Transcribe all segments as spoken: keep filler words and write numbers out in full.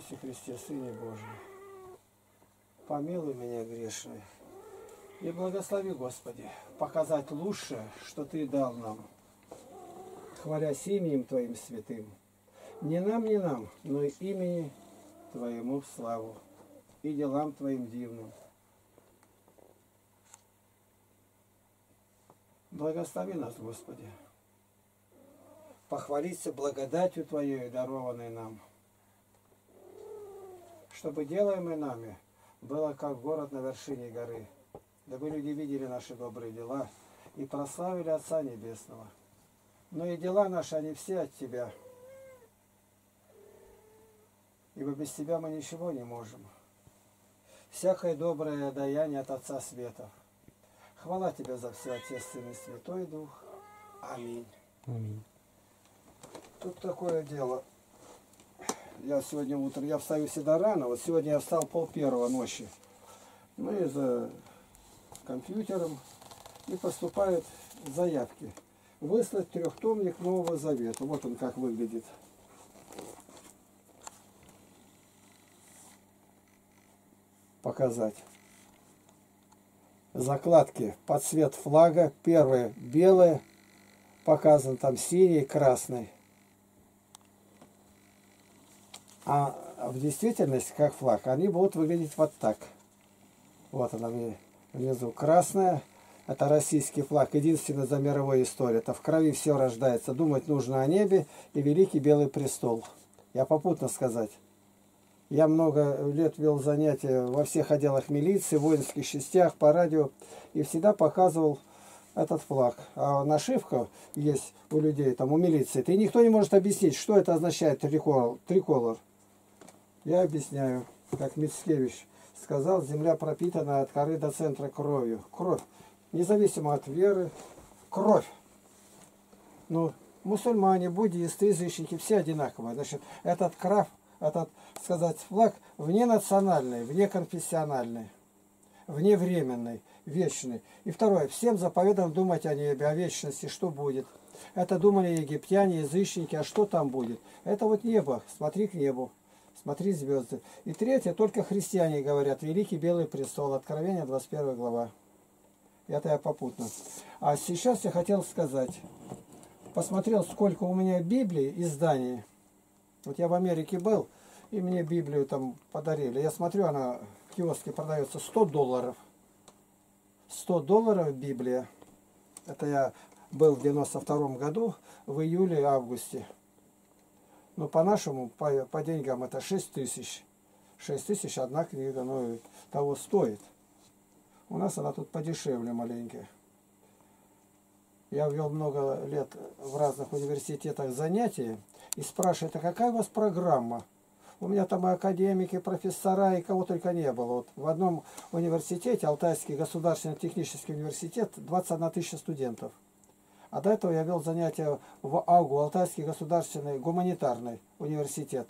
Иисусе Христе, Сыне Божий, помилуй меня грешный. И благослови, Господи, показать лучшее, что Ты дал нам, хвалясь именем Твоим святым. Не нам, не нам, но и имени Твоему в славу и делам Твоим дивным. Благослови нас, Господи, похвалиться благодатью Твоей, дарованной нам, чтобы делаемое нами было как город на вершине горы, дабы люди видели наши добрые дела и прославили Отца Небесного. Но и дела наши, они все от Тебя, ибо без Тебя мы ничего не можем. Всякое доброе даяние от Отца Светов. Хвала Тебе за все, Отец, Сын и Святой Дух. Аминь. Аминь. Тут такое дело. Я сегодня утром, я встаю всегда рано. Вот сегодня я встал пол первого ночи. Ну и за компьютером. И поступают заявки. Выслать трехтомник Нового Завета. Вот он как выглядит. Показать. Закладки под цвет флага. Первое белое. Показан там синий, красный. А в действительности, как флаг, они будут выглядеть вот так. Вот она внизу красная. Это российский флаг, единственный за мировой историей. Это в крови все рождается. Думать нужно о небе и великий белый престол. Я попутно сказать. Я много лет вел занятия во всех отделах милиции, воинских частях, по радио. И всегда показывал этот флаг. А нашивка есть у людей, там у милиции. И никто не может объяснить, что это означает триколор. триколор. Я объясняю, как Мицкевич сказал, земля пропитана от коры до центра кровью. Кровь. Независимо от веры. Кровь. Ну, мусульмане, буддисты, язычники, все одинаковые. Значит, этот краф, этот, сказать, флаг вненациональный, внеконфессиональный, вневременный, вечный. И второе, всем заповедано думать о небе, о вечности, что будет. Это думали египтяне, язычники, а что там будет? Это вот небо, смотри к небу. Смотри звезды. И третье, только христиане говорят, Великий Белый Престол, Откровение, двадцать первая глава. Это я попутно. А сейчас я хотел сказать, посмотрел, сколько у меня Библии, изданий. Вот я в Америке был, и мне Библию там подарили. Я смотрю, она в киоске продается сто долларов. сто долларов Библия. Это я был в девяносто втором году, в июле-августе. Ну, по-нашему, по, по деньгам это шесть тысяч. шесть тысяч одна книга, ну, того стоит. У нас она тут подешевле маленькая. Я вел много лет в разных университетах занятия и спрашиваю, а какая у вас программа? У меня там и академики, и профессора, и кого только не было. Вот в одном университете, Алтайский государственный технический университет, двадцать одна тысяча студентов. А до этого я вел занятия в АГУ, Алтайский государственный гуманитарный университет.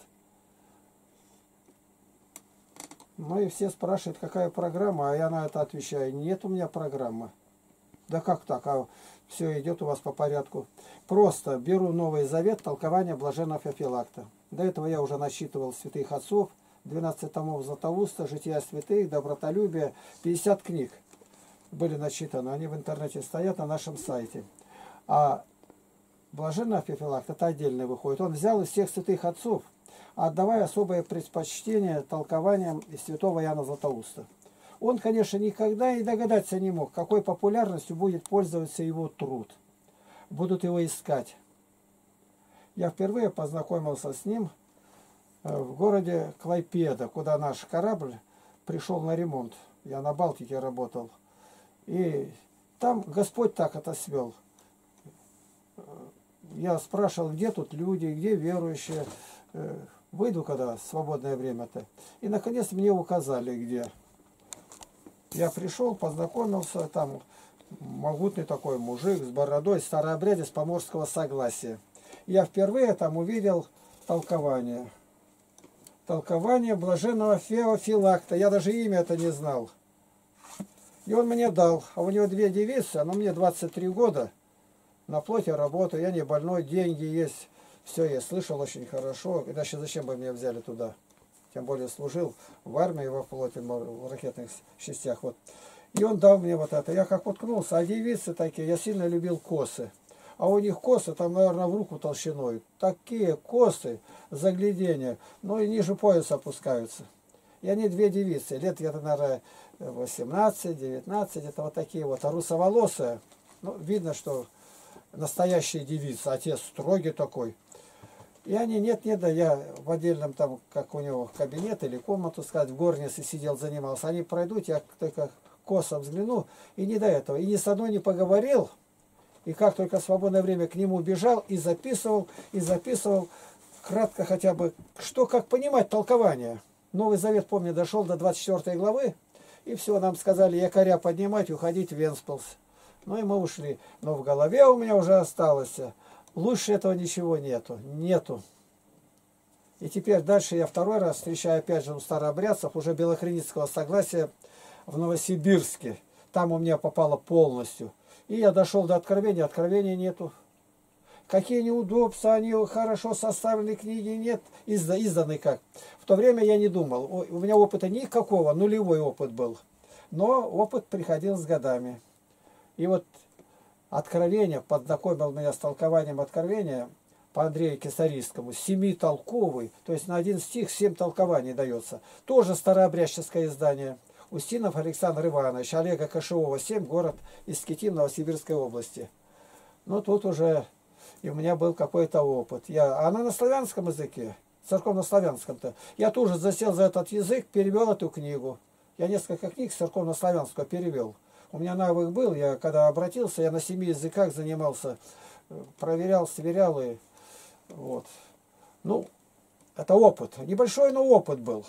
Ну и все спрашивают, какая программа, а я на это отвечаю, нет у меня программы. Да как так, а все идет у вас по порядку. Просто беру Новый Завет, толкование блаженного Феофилакта. До этого я уже насчитывал святых отцов, двенадцать томов Златоуста, жития святых, добротолюбие, пятьдесят книг были начитаны. Они в интернете стоят на нашем сайте. А блаженный Феофилакт, это отдельно выходит. Он взял из всех святых отцов, отдавая особое предпочтение толкованиям из святого Иоанна Златоуста. Он, конечно, никогда и догадаться не мог, какой популярностью будет пользоваться его труд. Будут его искать. Я впервые познакомился с ним в городе Клайпеда, куда наш корабль пришел на ремонт. Я на Балтике работал. И там Господь так это свел. Я спрашивал, где тут люди, где верующие. Выйду, когда свободное время-то. И, наконец, мне указали, где. Я пришел, познакомился, там могутный такой мужик с бородой, старообрядец поморского согласия. Я впервые там увидел толкование. Толкование блаженного Феофилакта. Я даже имя это не знал. И он мне дал. А у него две девицы, но мне двадцать три года. На плоти работаю, я не больной, деньги есть. Все, я слышал очень хорошо. Иначе зачем бы меня взяли туда? тем более служил в армии, во флоте, в ракетных частях. Вот. И он дал мне вот это. Я как уткнулся, а девицы такие, я сильно любил косы. А у них косы, там, наверное, в руку толщиной. Такие косы, заглядения, ну и ниже пояса опускаются. И они две девицы, лет где-то, наверное, восемнадцать-девятнадцать, это вот такие вот, а русоволосые. Ну, видно, что настоящие девицы, отец строгий такой. И они, нет-нет, да, я в отдельном там, как у него, кабинет или комнату, сказать, в горнице сидел, занимался. Они пройдут, я только косо взгляну, и не до этого. И ни с одной не поговорил, и как только в свободное время к нему бежал, и записывал, и записывал, кратко хотя бы, что, как понимать толкование. Новый Завет, помню, дошел до двадцать четвёртой главы, и все, нам сказали якоря поднимать и уходить в Венспилс. Ну и мы ушли. Но в голове у меня уже осталось, лучше этого ничего нету. Нету. И теперь дальше я второй раз встречаю опять же у старообрядцев уже белохреницкого согласия в Новосибирске. Там у меня попало полностью. И я дошел до откровения, откровения нету. Какие неудобства, они хорошо составлены, книги нет, изда, изданы как. В то время я не думал, у меня опыта никакого, нулевой опыт был. Но опыт приходил с годами. И вот откровение, познакомил меня с толкованием откровения по Андрею Кесарийскому, семитолковый, то есть на один стих семь толкований дается. Тоже старообрядческое издание. Устинов Александр Иванович, Олега Кашевого, семь, город Искитим, Новосибирской области. Ну тут уже и у меня был какой-то опыт. Я, она на славянском языке, церковно-славянском-то. Я тоже засел за этот язык, перевел эту книгу. Я несколько книг церковно-славянского перевел. У меня навык был, я когда обратился, я на семи языках занимался, проверял, сверял и вот. Ну, это опыт. Небольшой, но опыт был.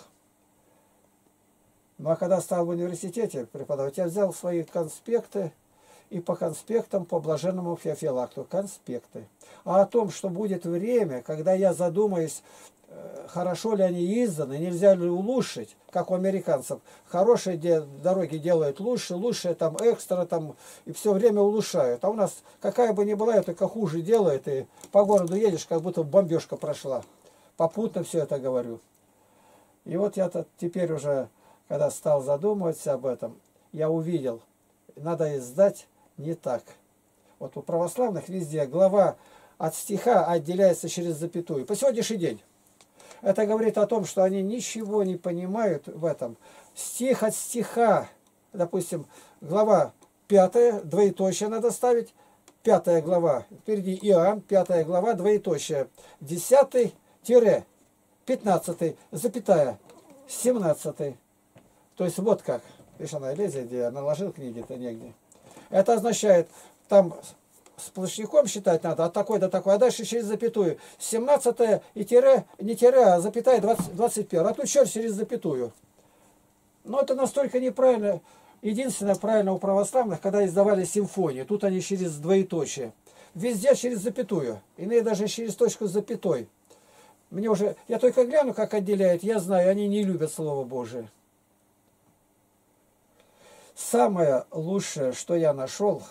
Ну а когда стал в университете преподавать, я взял свои конспекты и по конспектам по блаженному Феофилакту. Конспекты. А о том, что будет время, когда я задумаюсь, хорошо ли они изданы, нельзя ли улучшить, как у американцев. Хорошие де дороги делают лучше, лучшие там экстра, там, и все время улучшают. А у нас, какая бы ни была, я только хуже делает, и по городу едешь, как будто бомбежка прошла. Попутно все это говорю. И вот я -то теперь уже, когда стал задумываться об этом, я увидел, надо издать не так. Вот у православных везде глава от стиха отделяется через запятую. По сегодняшний день. Это говорит о том, что они ничего не понимают в этом. Стих от стиха, допустим, глава пятая, двоеточие надо ставить, пятая глава, впереди Иоанн, пятая глава, двоеточие, десятый тире, пятнадцатый, запятая, семнадцатый. То есть вот как, видишь, она лезет, где я наложил книги-то негде. Это означает, там сплошняком считать надо, от такой до такой, а дальше через запятую. семнадцатое и тире, не тире, а запятая двадцать первое. А тут черт через запятую. Но это настолько неправильно. Единственное правильно у православных, когда издавали симфонии, тут они через двоеточие. Везде через запятую. Иные даже через точку с запятой. Мне уже, я только гляну, как отделяют, я знаю, они не любят Слово Божие. Самое лучшее, что я нашел,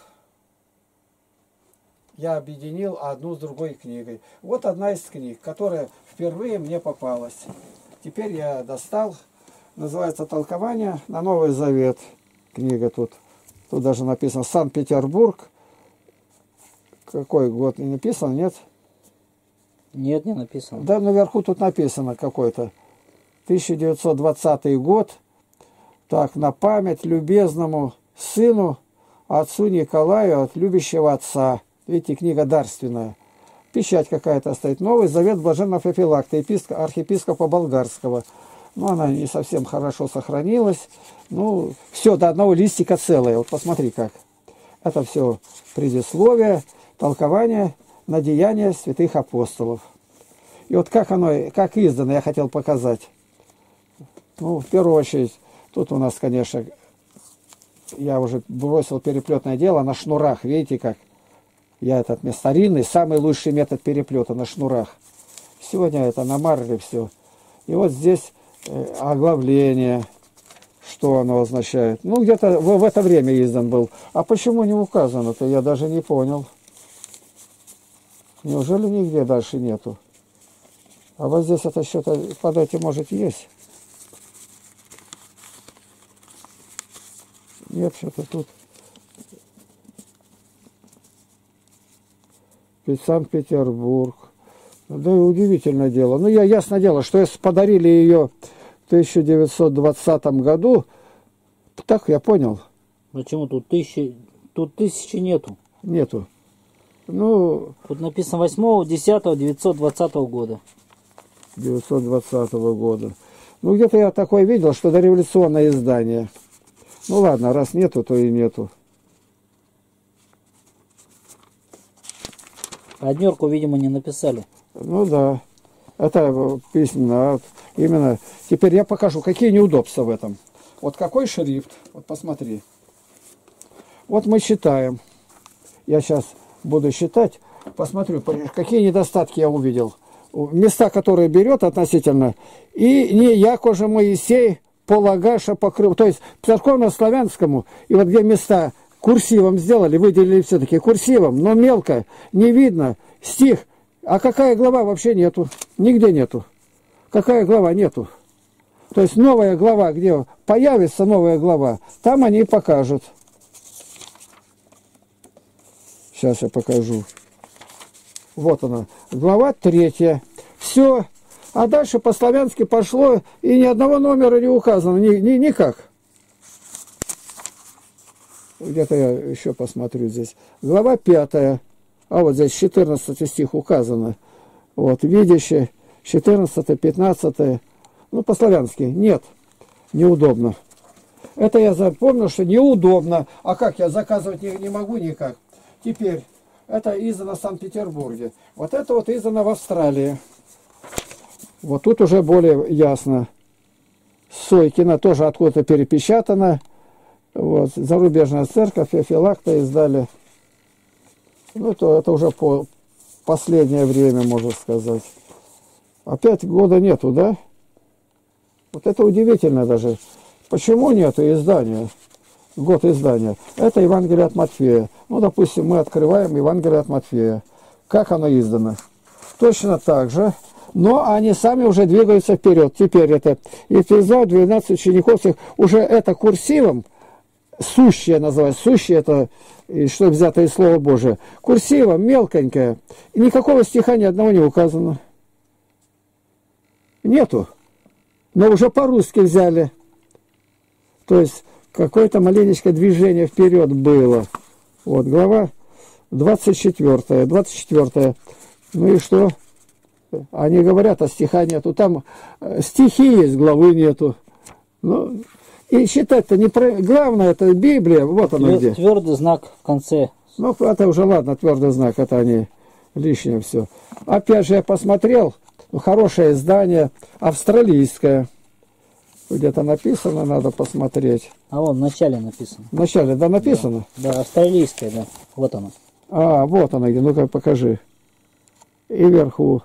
я объединил одну с другой книгой. Вот одна из книг, которая впервые мне попалась. Теперь я достал, называется «Толкование на Новый Завет». Книга тут, тут даже написано «Санкт-Петербург». Какой год не написан, нет? Нет, не написано. Да, наверху тут написано какой-то. тысяча девятьсот двадцатый год. Так, на память любезному сыну, отцу Николаю, от любящего отца. Видите, книга дарственная. Печать какая-то стоит. Новый Завет блаженного Феофилакта, архиепископа Болгарского. Ну, она не совсем хорошо сохранилась. Ну, все до одного листика целое. Вот посмотри как. Это все предисловие, толкование на деяния святых апостолов. И вот как оно, как издано, я хотел показать. Ну, в первую очередь, тут у нас, конечно, я уже бросил переплетное дело на шнурах. Видите как? Я этот старинный, самый лучший метод переплета на шнурах. Сегодня это на марле все. И вот здесь э, оглавление, что оно означает. Ну, где-то в, в это время издан был. А почему не указано-то, я даже не понял. Неужели нигде дальше нету? А вот здесь это что-то под этим, может, есть. Нет, что-то тут. Санкт-Петербург. Да и удивительное дело. Ну, я ясно дело, что если подарили ее в тысяча девятьсот двадцатом году, так я понял. Почему тут тысячи, тут тысячи нету? Нету. Ну, тут написано восьмого десятого девятьсот двадцатого года. девятьсот двадцатого года. Ну, где-то я такое видел, что дореволюционное издание. Ну, ладно, раз нету, то и нету. Однерку, видимо, не написали. Ну, да. Это письменно. Именно. Теперь я покажу, какие неудобства в этом. Вот какой шрифт. Вот посмотри. Вот мы считаем. Я сейчас буду считать. Посмотрю, какие недостатки я увидел. Места, которые берет относительно. И не яко же Моисей полагаша покрыл. То есть по церковно-славянскому. И вот где места курсивом сделали, выделили все-таки курсивом, но мелко, не видно. Стих. А какая глава вообще нету? Нигде нету. Какая глава нету? То есть новая глава, где появится новая глава, там они покажут. Сейчас я покажу. Вот она. Глава третья. Все. А дальше по-славянски пошло, и ни одного номера не указано. Ни, ни, никак. Где-то я еще посмотрю здесь. Глава пятая. А вот здесь четырнадцатый стих указано. Вот, видящее. четырнадцатый, пятнадцатый. Ну, по-славянски. Нет. Неудобно. Это я запомнил, что неудобно. А как я заказывать не, не могу никак. Теперь. Это издано в Санкт-Петербурге. Вот это вот издано в Австралии. Вот тут уже более ясно. Сойкина тоже откуда-то перепечатано. Вот, зарубежная церковь, Феофилакта издали. Ну, то это уже по последнее время, можно сказать. Опять года нету, да? Вот это удивительно даже. Почему нету издания? Год издания. Это Евангелие от Матфея. Ну, допустим, мы открываем Евангелие от Матфея. Как оно издано? Точно так же. Но они сами уже двигаются вперед. Теперь это и призвал двенадцать учеников, уже это курсивом, сущее называется, сущее это, что взято из Слова Божия, курсивом, мелконькое, и никакого стиха ни одного не указано. Нету. Но уже по-русски взяли. То есть какое-то маленечко движение вперед было. Вот, глава двадцать четвёртая. двадцать четвёртая. Ну и что? Они говорят, а стиха нету. Там стихи есть, главы нету. Ну, и читать-то не про... Главное, это Библия, вот она где. Твердый знак в конце. Ну, это уже ладно, твердый знак, это они лишнее все. Опять же, я посмотрел, ну, хорошее издание, австралийское. Где-то написано, надо посмотреть. А вон в начале написано. В начале, да, написано? Да, да, австралийское, да. Вот оно. А, вот она где, ну-ка покажи. И вверху.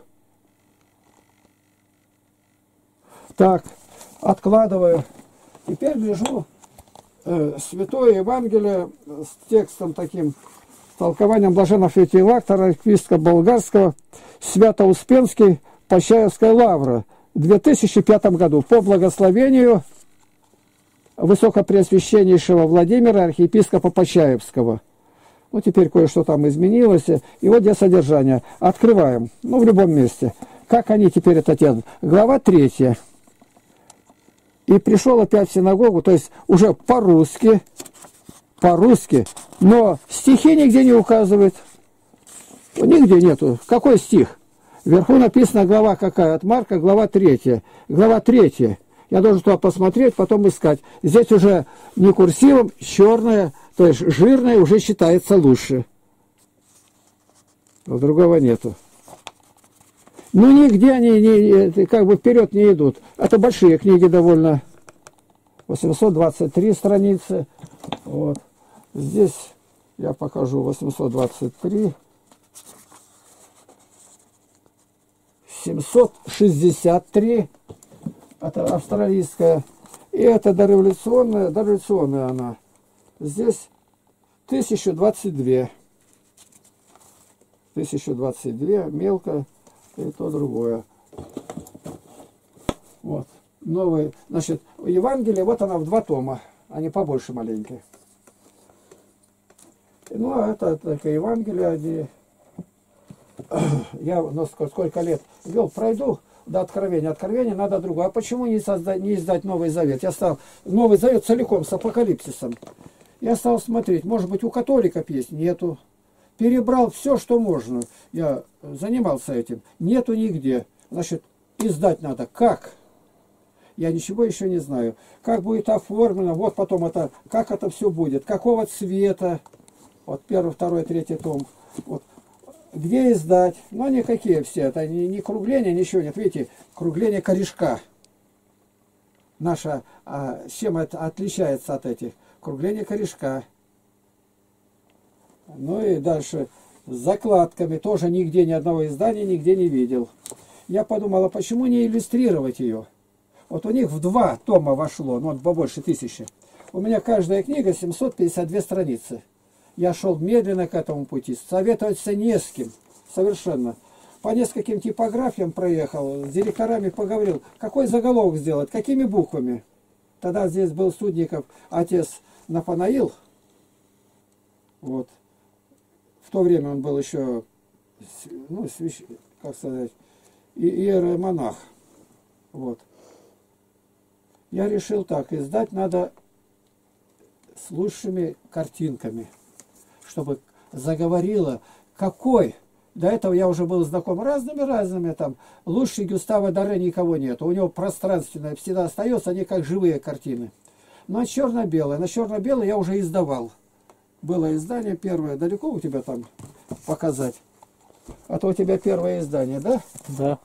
Так, откладываю. Теперь лежу э, Святое Евангелие с текстом таким, толкованием блаженного Феофилактора, епископа болгарского, Свято-Успенский, Почаевская лавра, в две тысячи пятом году, по благословению Высокопреосвященнейшего Владимира, архиепископа Почаевского. Ну, теперь кое-что там изменилось. И вот где содержание. Открываем. Ну, в любом месте. Как они теперь это делают? Глава третья. И пришел опять в синагогу, то есть уже по-русски, по-русски, но стихи нигде не указывает. Нигде нету. Какой стих? Вверху написано глава какая? От Марка, глава третья. Глава третья. Я должен туда посмотреть, потом искать. Здесь уже не курсивом, черное, то есть жирное уже считается лучше. Но другого нету. Ну, нигде они не, как бы вперед не идут. Это большие книги довольно. восемьсот двадцать три страницы. Вот. Здесь я покажу восемьсот двадцать три. семьсот шестьдесят три. Это австралийская. И это дореволюционная. Дореволюционная она. Здесь тысяча двадцать два. тысяча двадцать два. Мелко. И то другое. Вот. Новый. Значит, Евангелие, вот она в два тома. Они побольше маленькие. Ну, а это только Евангелие, они... Я, ну, сколько лет вел, пройду до Откровения. Откровения надо другое. А почему не, создать, не издать Новый Завет? Я стал Новый Завет целиком с Апокалипсисом. Я стал смотреть, может быть, у католиков есть? Нету. Перебрал все, что можно. Я занимался этим. Нету нигде. Значит, издать надо. Как? Я ничего еще не знаю. Как будет оформлено, вот потом это, как это все будет, какого цвета. Вот первый, второй, третий том. Вот. Где издать? Ну, никакие все. Это не, не кругление, ничего нет. Видите, кругление корешка. Наша, а, с чем это отличается от этих? Кругление корешка. Ну и дальше. С закладками. Тоже нигде, ни одного издания нигде не видел. Я подумал, а почему не иллюстрировать ее? Вот у них в два тома вошло, ну, вот побольше тысячи. У меня каждая книга семьсот пятьдесят две страницы. Я шел медленно к этому пути, советоваться не с кем, совершенно. По нескольким типографиям проехал, с директорами поговорил, какой заголовок сделать, какими буквами. Тогда здесь был Судников, отец Нафанаил. Вот. В то время он был еще, ну, свящ... как сказать, иеромонах. Вот. Я решил так, издать надо с лучшими картинками, чтобы заговорило, какой. До этого я уже был знаком разными-разными, там, лучше Гюстава Доре никого нет. У него пространственное всегда остается, они как живые картины. Но черно-белое, на черно-белое я уже издавал. Было издание первое, далеко у тебя там показать? А то у тебя первое издание, да? Да.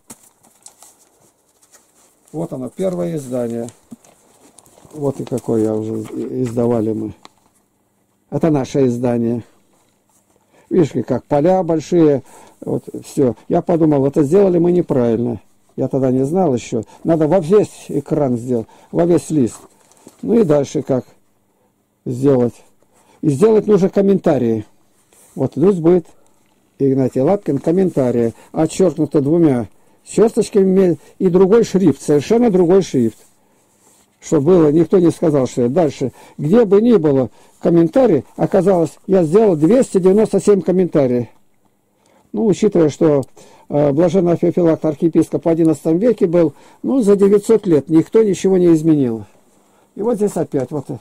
Вот оно, первое издание. Вот и какое я уже издавали мы. Это наше издание. Видишь ли, как поля большие. Вот все. Я подумал, это сделали мы неправильно. Я тогда не знал еще. Надо во весь экран сделать, во весь лист. Ну и дальше как сделать. И сделать нужно комментарии. Вот здесь будет Игнатий Лапкин комментарии. Отчеркнуто двумя черточками и другой шрифт. Совершенно другой шрифт. Чтобы было, никто не сказал, что дальше. Где бы ни было комментарий, оказалось, я сделал двести девяносто семь комментариев. Ну, учитывая, что э, блаженный Феофилакт, архиепископ в одиннадцатом веке был, ну, за девятьсот лет никто ничего не изменил. И вот здесь опять вот.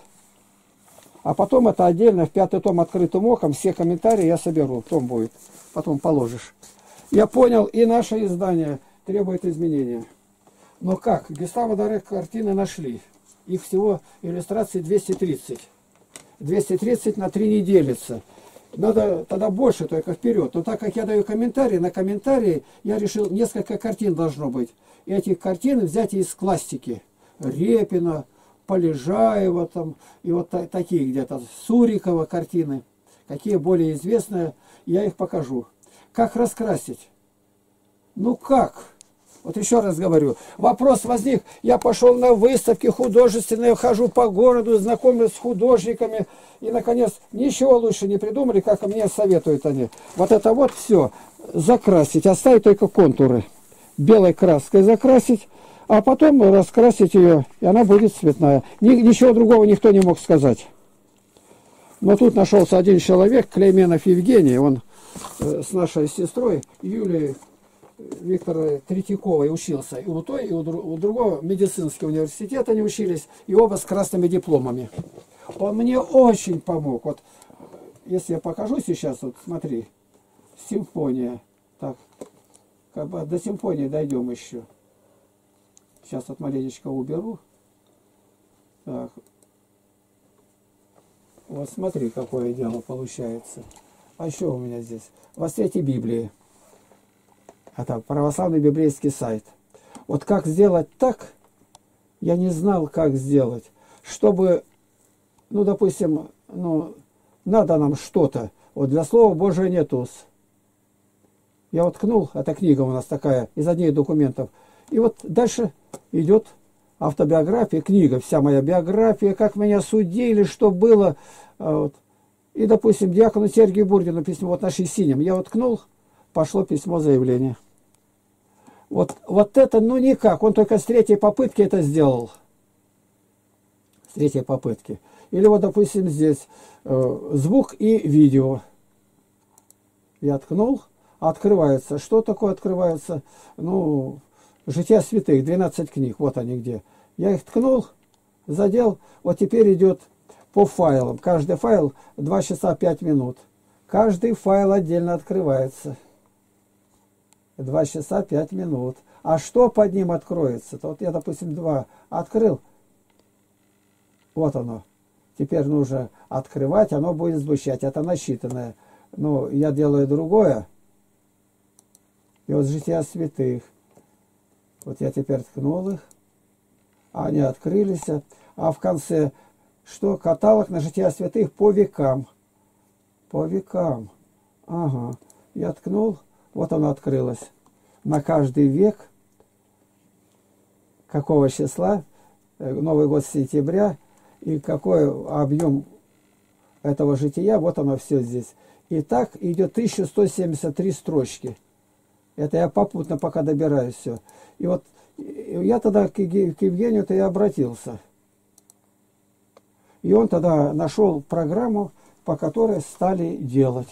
А потом это отдельно, в пятый том открытым оком, все комментарии я соберу, том будет. Потом положишь. Я понял, и наше издание требует изменения. Но как? Гюставо Доре картины нашли. Их всего иллюстраций двести тридцать. двести тридцать на три не делится. Надо тогда больше, только вперед. Но так как я даю комментарии, на комментарии я решил, несколько картин должно быть. И эти картины взять из классики. Репина, Полежаева, там, и вот та такие где-то, Сурикова картины. Какие более известные, я их покажу. Как раскрасить? Ну как? Вот еще раз говорю, вопрос возник, я пошел на выставки художественные, хожу по городу, знакомлюсь с художниками, и, наконец, ничего лучше не придумали, как мне советуют они. Вот это вот все закрасить, оставить только контуры. Белой краской закрасить, а потом раскрасить ее, и она будет цветная. Ни, ничего другого никто не мог сказать. Но тут нашелся один человек, Клейменов Евгений, он э, с нашей сестрой Юлией Виктора Третьяковой учился. И у той, и у, у другого медицинский университет они учились, и оба с красными дипломами. Он мне очень помог. Вот, если я покажу сейчас, вот смотри, симфония. Так, как бы до симфонии дойдем еще. Сейчас вот маленечко уберу. Так. Вот смотри, какое дело получается. А еще у меня здесь? Во свете Библии. Это православный библейский сайт. Вот как сделать так, я не знал, как сделать. Чтобы, ну, допустим, ну, надо нам что-то. Вот для Слова Божия нету. Я вот ткнул, эта книга у нас такая, из одних документов. И вот дальше идет автобиография, книга, вся моя биография, как меня судили, что было. Вот. И, допустим, диакону Сергию Бурдину письмо, вот нашей синим. Я вот ткнул, пошло письмо заявления. Вот, вот это, ну никак, он только с третьей попытки это сделал. с третьей попытки. Или вот, допустим, здесь э, звук и видео. Я ткнул, открывается. Что такое открывается? Ну, «Жития святых», двенадцать книг, вот они где. Я их ткнул, задел, вот теперь идет по файлам. Каждый файл два часа пять минут. Каждый файл отдельно открывается. два часа пять минут. А что под ним откроется? То вот я, допустим, два открыл. Вот оно. Теперь нужно открывать, оно будет звучать. Это насчитанное. Но я делаю другое. И вот «Жития святых». Вот я теперь ткнул их. Они открылись. А в конце что? Каталог на «Жития святых» по векам. По векам. Ага. Я ткнул. Вот оно открылось. На каждый век. Какого числа? Новый год сентября. И какой объем этого жития. Вот оно все здесь. И так идет тысяча сто семьдесят три строчки. Это я попутно пока добираюсь все. И вот я тогда к Евгению-то и обратился. И он тогда нашел программу, по которой стали делать.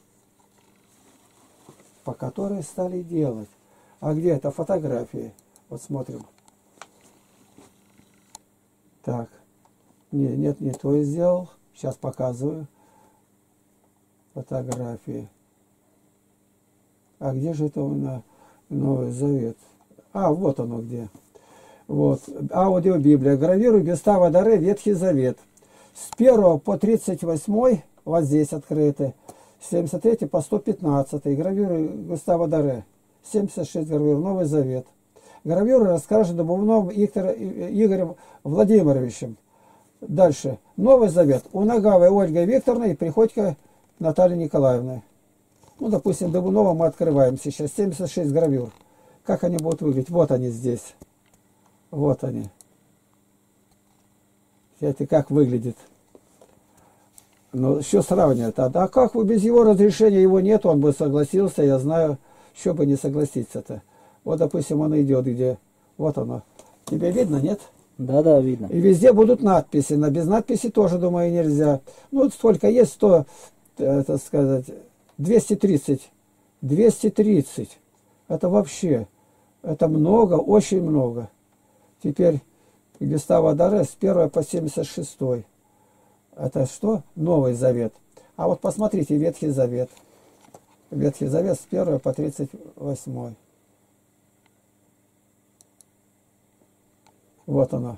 По которой стали делать. А где это? Фотографии. Вот смотрим. Так. Не, нет, не то я сделал. Сейчас показываю. Фотографии. А где же это у нас Новый Завет? А, вот оно где. Вот. Аудиобиблия. Гравируй Гюставо Доре Ветхий Завет. С первого по тридцать восьмой, вот здесь открыты. С семьдесят третьего по сто пятнадцатый. Гравируй Гюставо Доре. семьдесят шесть гравюр. Новый Завет. Гравюры раскрашены Бубновым Игорем Владимировичем. Дальше. Новый Завет. Унагавой Ольгой Викторовной и Приходько Натальей Николаевной. Ну, допустим, Дубунова мы открываем сейчас. семьдесят шесть гравюр. Как они будут выглядеть? Вот они здесь. Вот они. Смотрите, как выглядит. Ну, еще сравнивать. А, а как вы без его разрешения, его нет, он бы согласился, я знаю, что бы не согласиться-то. Вот, допустим, он идет где. Вот оно. Тебе видно, нет? Да, да, видно. И везде будут надписи. На без надписи тоже, думаю, нельзя. Ну, столько есть, сто, так сказать, двести тридцать. двести тридцать. Это вообще, это много, очень много. Теперь Гюставо Доре с первого по семьдесят шестой. Это что? Новый Завет. А вот посмотрите, Ветхий Завет. Ветхий Завет с первого по тридцать восьмой. Вот оно.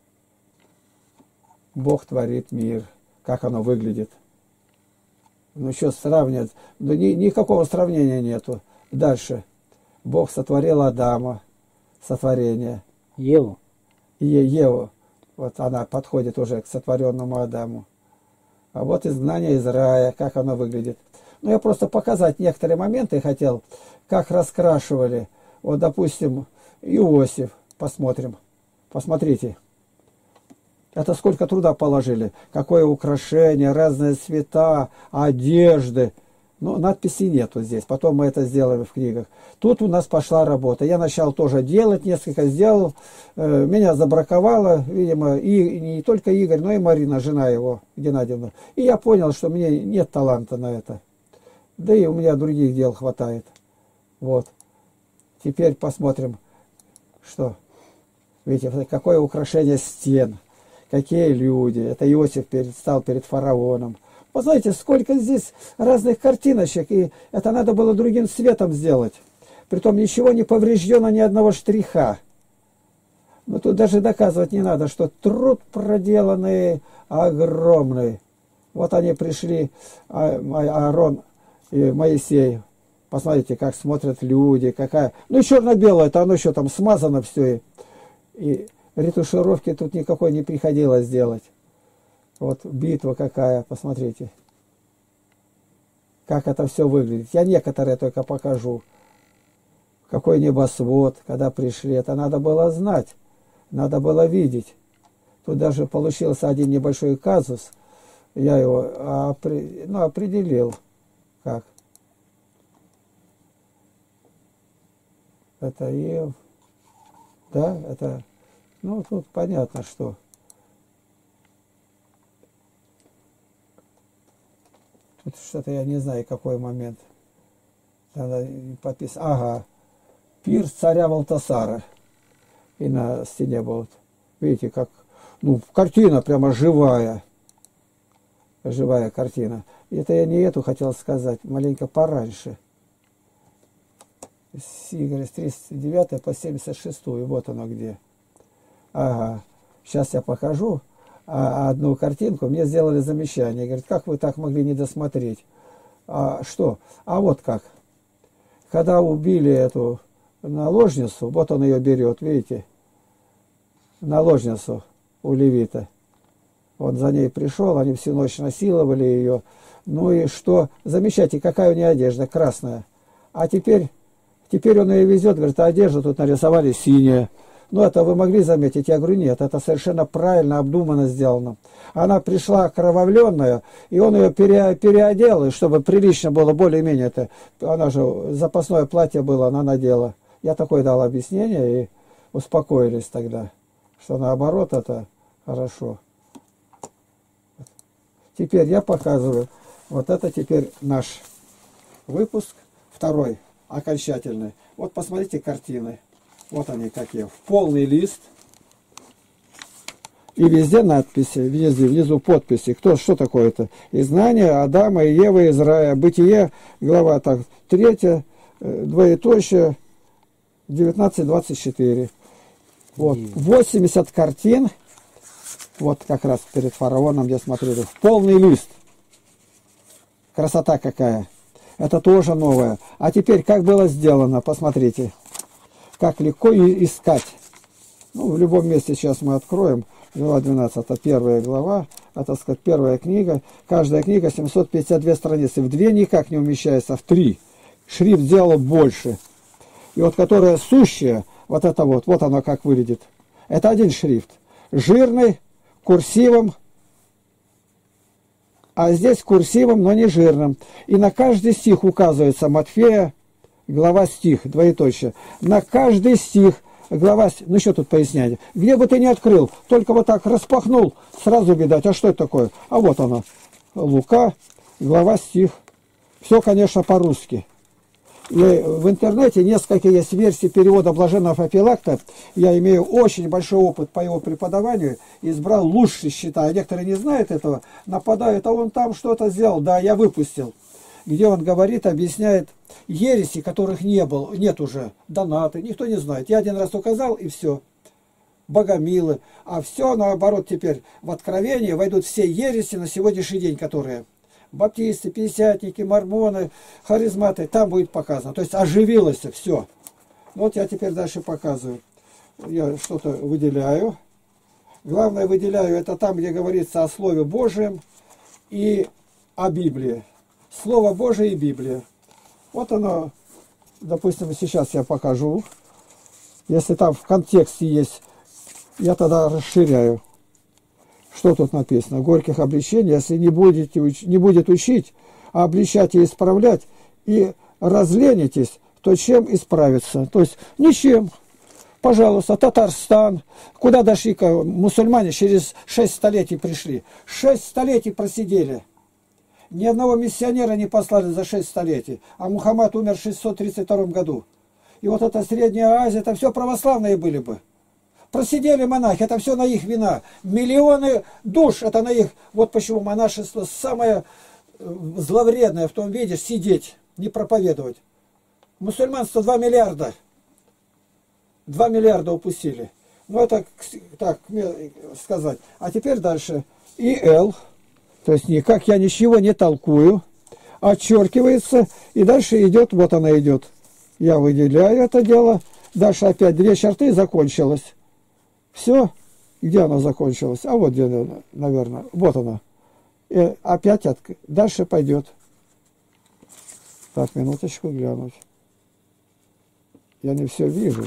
Бог творит мир. Как оно выглядит. Ну, что сравнивать? Да ни, никакого сравнения нету. Дальше. Бог сотворил Адама. Сотворение. Еву. И Еву. Вот она подходит уже к сотворенному Адаму. А вот изгнание из рая. Как оно выглядит. Ну, я просто показать некоторые моменты хотел. Как раскрашивали. Вот, допустим, Иосиф. Посмотрим. Посмотрите. Это сколько труда положили. Какое украшение, разные цвета, одежды. Ну, надписей нету здесь. Потом мы это сделаем в книгах. Тут у нас пошла работа. Я начал тоже делать, несколько сделал. Меня забраковало, видимо, и не только Игорь, но и Марина, жена его, Геннадьевна. И я понял, что мне нет таланта на это. Да и у меня других дел хватает. Вот. Теперь посмотрим, что... Видите, какое украшение стен, какие люди. Это Иосиф перед, стал перед фараоном. Вы знаете, сколько здесь разных картиночек, и это надо было другим цветом сделать. Притом ничего не повреждено, ни одного штриха. Но тут даже доказывать не надо, что труд проделанный огромный. Вот они пришли, Аарон и Моисей. Посмотрите, как смотрят люди, какая... Ну, черно-белое, это оно еще там смазано все. И ретушировки тут никакой не приходилось делать. Вот битва какая, посмотрите. Как это все выглядит. Я некоторые только покажу. Какой небосвод, когда пришли. Это надо было знать. Надо было видеть. Тут даже получился один небольшой казус. Я его опри... ну, определил. Как? Это Ев. Да, это... Ну, тут понятно, что. Вот что-то я не знаю, какой момент. Надо подписать. Ага. Пир царя Валтасара. И на стене был. Видите, как... Ну, картина прямо живая. Живая картина. Это я не эту хотел сказать. Маленько пораньше. С Игоря с тридцать девятого по семьдесят шестую. Вот оно где. Ага. Сейчас я покажу. А одну картинку мне сделали замечание. Говорят, как вы так могли не досмотреть? А что? А вот как. Когда убили эту наложницу, вот он ее берет, видите? Наложницу у левита. Он за ней пришел, они всю ночь насиловали ее. Ну и что? Замечайте, какая у нее одежда красная. А теперь, теперь он ее везет, говорит, а одежда тут нарисовали синяя. Ну, это вы могли заметить? Я говорю, нет, это совершенно правильно, обдуманно сделано. Она пришла окровавленная, и он ее пере, переодел, и чтобы прилично было, более-менее это. Она же, запасное платье было, она надела. Я такое дал объяснение, и успокоились тогда, что наоборот это хорошо. Теперь я показываю, вот это теперь наш выпуск, второй, окончательный. Вот посмотрите картины. Вот они какие. В полный лист. И везде надписи, внизу, внизу подписи. Кто, что такое-то? Изгнание Адама и Евы из рая. Бытие, глава так, третья, двоеточие, девятнадцать двадцать четыре. Вот. восемьдесят картин. Вот как раз перед фараоном я смотрю. В полный лист. Красота какая. Это тоже новое. А теперь как было сделано? Посмотрите. Как легко искать. Ну, в любом месте сейчас мы откроем. Глава двенадцатая, первая глава. Это, так сказать, первая книга. Каждая книга семьсот пятьдесят две страницы. В две никак не умещается, в три. Шрифт сделал больше. И вот которая сущая, вот это вот, вот оно как выглядит. Это один шрифт. Жирный, курсивом. А здесь курсивом, но не жирным. И на каждый стих указывается Матфея, глава стих, двоеточие. На каждый стих, глава, ну что тут пояснять? Где бы ты ни открыл, только вот так распахнул, сразу видать, а что это такое? А вот оно, Лука, глава стих. Все, конечно, по-русски. И в интернете несколько есть версий перевода Блаженного Феофилакта. Я имею очень большой опыт по его преподаванию. Избрал лучший, считаю. Некоторые не знают этого, нападают, а он там что-то сделал. Да, я выпустил. Где он говорит, объясняет ереси, которых не было, нет уже, донаты, никто не знает. Я один раз указал, и все. Богомилы. А все, наоборот, теперь в Откровение войдут все ереси на сегодняшний день, которые баптисты, пятидесятники, мормоны, харизматы, там будет показано. То есть оживилось все. Вот я теперь дальше показываю. Я что-то выделяю. Главное выделяю, это там, где говорится о Слове Божьем и о Библии. Слово Божие и Библия. Вот оно, допустим, сейчас я покажу. Если там в контексте есть, я тогда расширяю. Что тут написано? Горьких обличений, если не, будете, не будет учить, а обличать и исправлять, и разленитесь, то чем исправиться? То есть ничем. Пожалуйста, Татарстан. Куда дошли-ка мусульмане? Через шесть столетий пришли. Шесть столетий просидели. Ни одного миссионера не послали за шесть столетий. А Мухаммад умер в шестьсот тридцать втором году. И вот эта Средняя Азия, это все православные были бы. Просидели монахи, это все на их вина. Миллионы душ, это на их... Вот почему монашество самое зловредное в том виде, сидеть, не проповедовать. Мусульманство два миллиарда. два миллиарда упустили. Ну это так сказать. А теперь дальше. И Л, то есть никак я ничего не толкую, отчеркивается, и дальше идет, вот она идет. Я выделяю это дело. Дальше опять две черты, закончилось. Все, где она закончилась? А вот где, наверное, вот она. И опять от... дальше пойдет. Так, минуточку глянуть. Я не все вижу.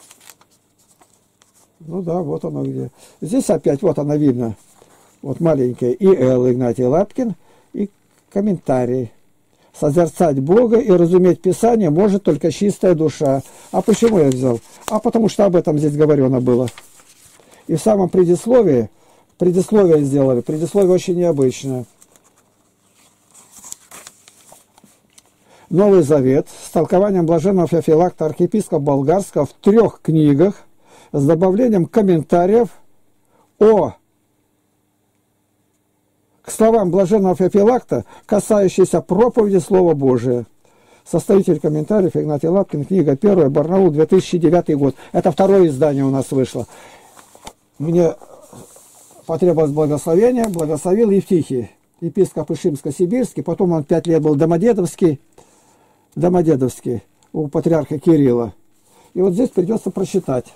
Ну да, вот оно где. Здесь опять, вот она видно. Вот маленькая. И Л. Игнатий Лапкин. И комментарий. Созерцать Бога и разуметь Писание может только чистая душа. А почему я взял? А потому что об этом здесь говорено было. И в самом предисловии, предисловие сделали, предисловие очень необычное. Новый Завет с толкованием блаженного Феофилакта, архиепископа Болгарского, в трех книгах с добавлением комментариев о к словам блаженного Феофилакта, касающиеся проповеди Слова Божия. Составитель комментариев Игнатий Лапкин, книга первая, Барнаул, две тысячи девятый год. Это второе издание у нас вышло. Мне потребовалось благословение, благословил Евтихий, епископ Ишимско-Сибирский, потом он пять лет был Домодедовский, Домодедовский у патриарха Кирилла. И вот здесь придется прочитать.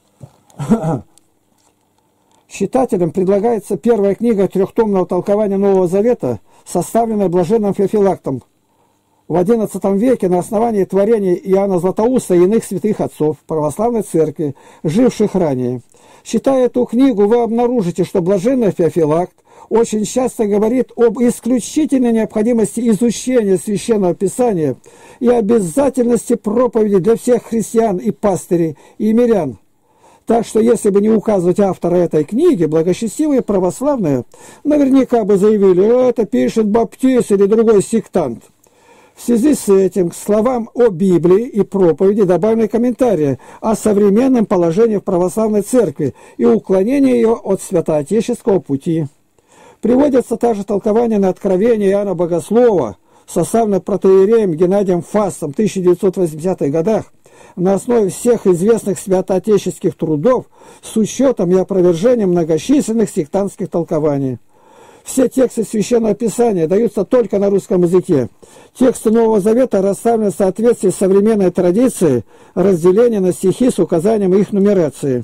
Читателям предлагается первая книга трехтомного толкования Нового Завета, составленная блаженным Феофилактом в одиннадцатом веке на основании творений Иоанна Златоуста и иных святых отцов православной церкви, живших ранее. Читая эту книгу, вы обнаружите, что блаженный Феофилакт очень часто говорит об исключительной необходимости изучения Священного Писания и обязательности проповеди для всех христиан и пастырей, и мирян. Так что, если бы не указывать автора этой книги, благочестивые православные наверняка бы заявили, это пишет баптист или другой сектант. В связи с этим к словам о Библии и проповеди добавлены комментарии о современном положении в православной церкви и уклонении ее от святоотеческого пути. Приводятся также толкования на откровение Иоанна Богослова, составленное протоиереем Геннадием Фастом в тысяча девятьсот восьмидесятых годах, на основе всех известных святоотеческих трудов с учетом и опровержением многочисленных сектантских толкований. Все тексты Священного Писания даются только на русском языке. Тексты Нового Завета расставлены в соответствии с современной традицией разделения на стихи с указанием их нумерации.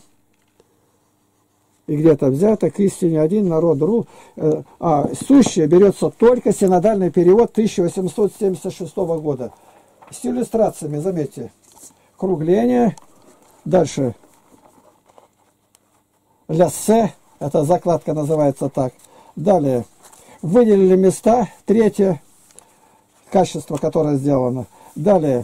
И где-то взято к истине один народ ру, э, а сущее берется только синодальный перевод тысяча восемьсот семьдесят шестого года. С иллюстрациями, заметьте. Кругление, дальше ляссе, эта закладка называется так. Далее выделили места, третье, качество, которое сделано. Далее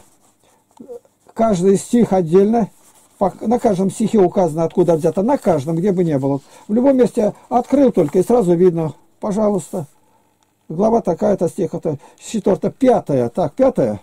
каждый стих отдельно, на каждом стихе указано, откуда взято, на каждом, где бы ни было. В любом месте открыл только, и сразу видно, пожалуйста, глава такая-то, стих, это четвертая, пятая, так, пятая.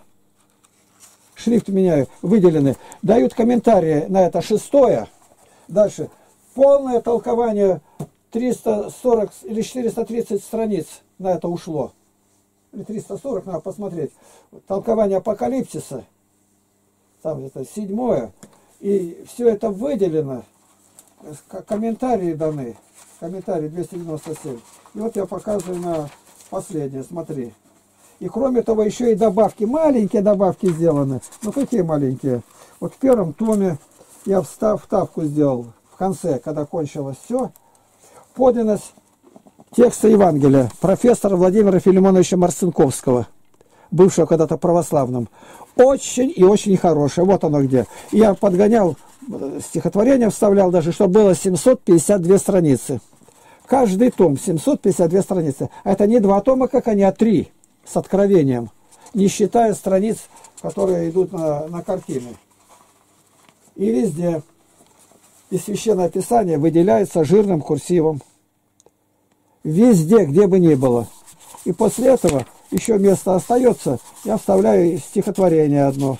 Шрифт меняю, выделены, дают комментарии на это шестое. Дальше. Полное толкование триста сорок или четыреста тридцать страниц на это ушло. Или триста сорок, надо посмотреть. Толкование Апокалипсиса. Там это седьмое. И все это выделено. Комментарии даны. Комментарии двести девяносто семь. И вот я показываю на последнее, смотри. И кроме того, еще и добавки, маленькие добавки сделаны. Ну какие маленькие? Вот в первом томе я встав, вставку сделал в конце, когда кончилось все. Подлинность текста Евангелия профессора Владимира Филимоновича Марцинковского, бывшего когда-то православным. Очень и очень хорошее. Вот оно где. Я подгонял, стихотворение вставлял даже, чтобы было семьсот пятьдесят две страницы. Каждый том семьсот пятьдесят две страницы. Это не два тома, как они, а три. С откровением, не считая страниц, которые идут на, на картины. И везде и Священное Писание выделяется жирным курсивом. Везде, где бы ни было. И после этого еще место остается, я вставляю стихотворение одно.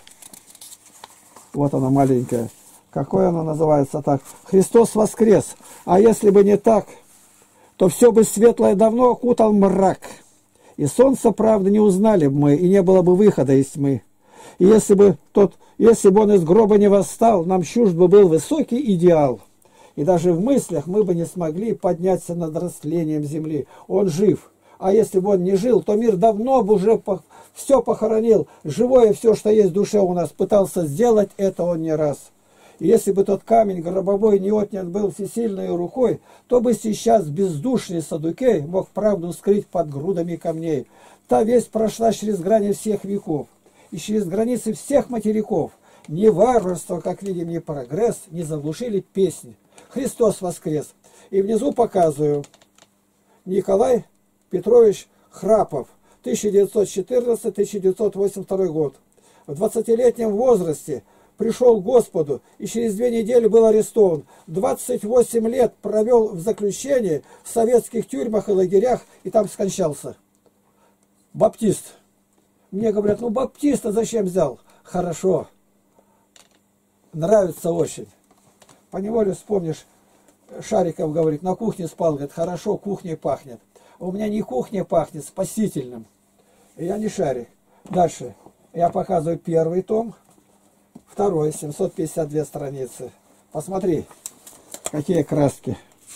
Вот оно маленькое. Какое оно называется так? «Христос воскрес! А если бы не так, то все бы светлое давно окутал мрак. И солнца, правда, не узнали бы мы, и не было бы выхода из тьмы. И если бы, тот, если бы он из гроба не восстал, нам чужд бы был высокий идеал. И даже в мыслях мы бы не смогли подняться над растлением земли. Он жив. А если бы он не жил, то мир давно бы уже по, все похоронил. Живое все, что есть в душе у нас, пытался сделать это он не раз. И если бы тот камень гробовой не отнят был всесильной рукой, то бы сейчас бездушный Саддукей мог правду скрыть под грудами камней. Та весть прошла через грани всех веков и через границы всех материков. Ни варварство, как видим, ни прогресс не заглушили песни. Христос воскрес. И внизу показываю. Николай Петрович Храпов, тысяча девятьсот четырнадцатый — тысяча девятьсот восемьдесят второй год. В двадцатилетнем возрасте пришел к Господу и через две недели был арестован. двадцать восемь лет провел в заключении в советских тюрьмах и лагерях и там скончался. Баптист. Мне говорят, ну баптиста зачем взял? Хорошо. Нравится очень. Поневоле вспомнишь, Шариков говорит, на кухне спал, говорит, хорошо, кухней пахнет. А у меня не кухня пахнет, спасительным. И я не шарик. Дальше. Я показываю первый том, второй, семьсот пятьдесят две страницы. Посмотри, какие краски.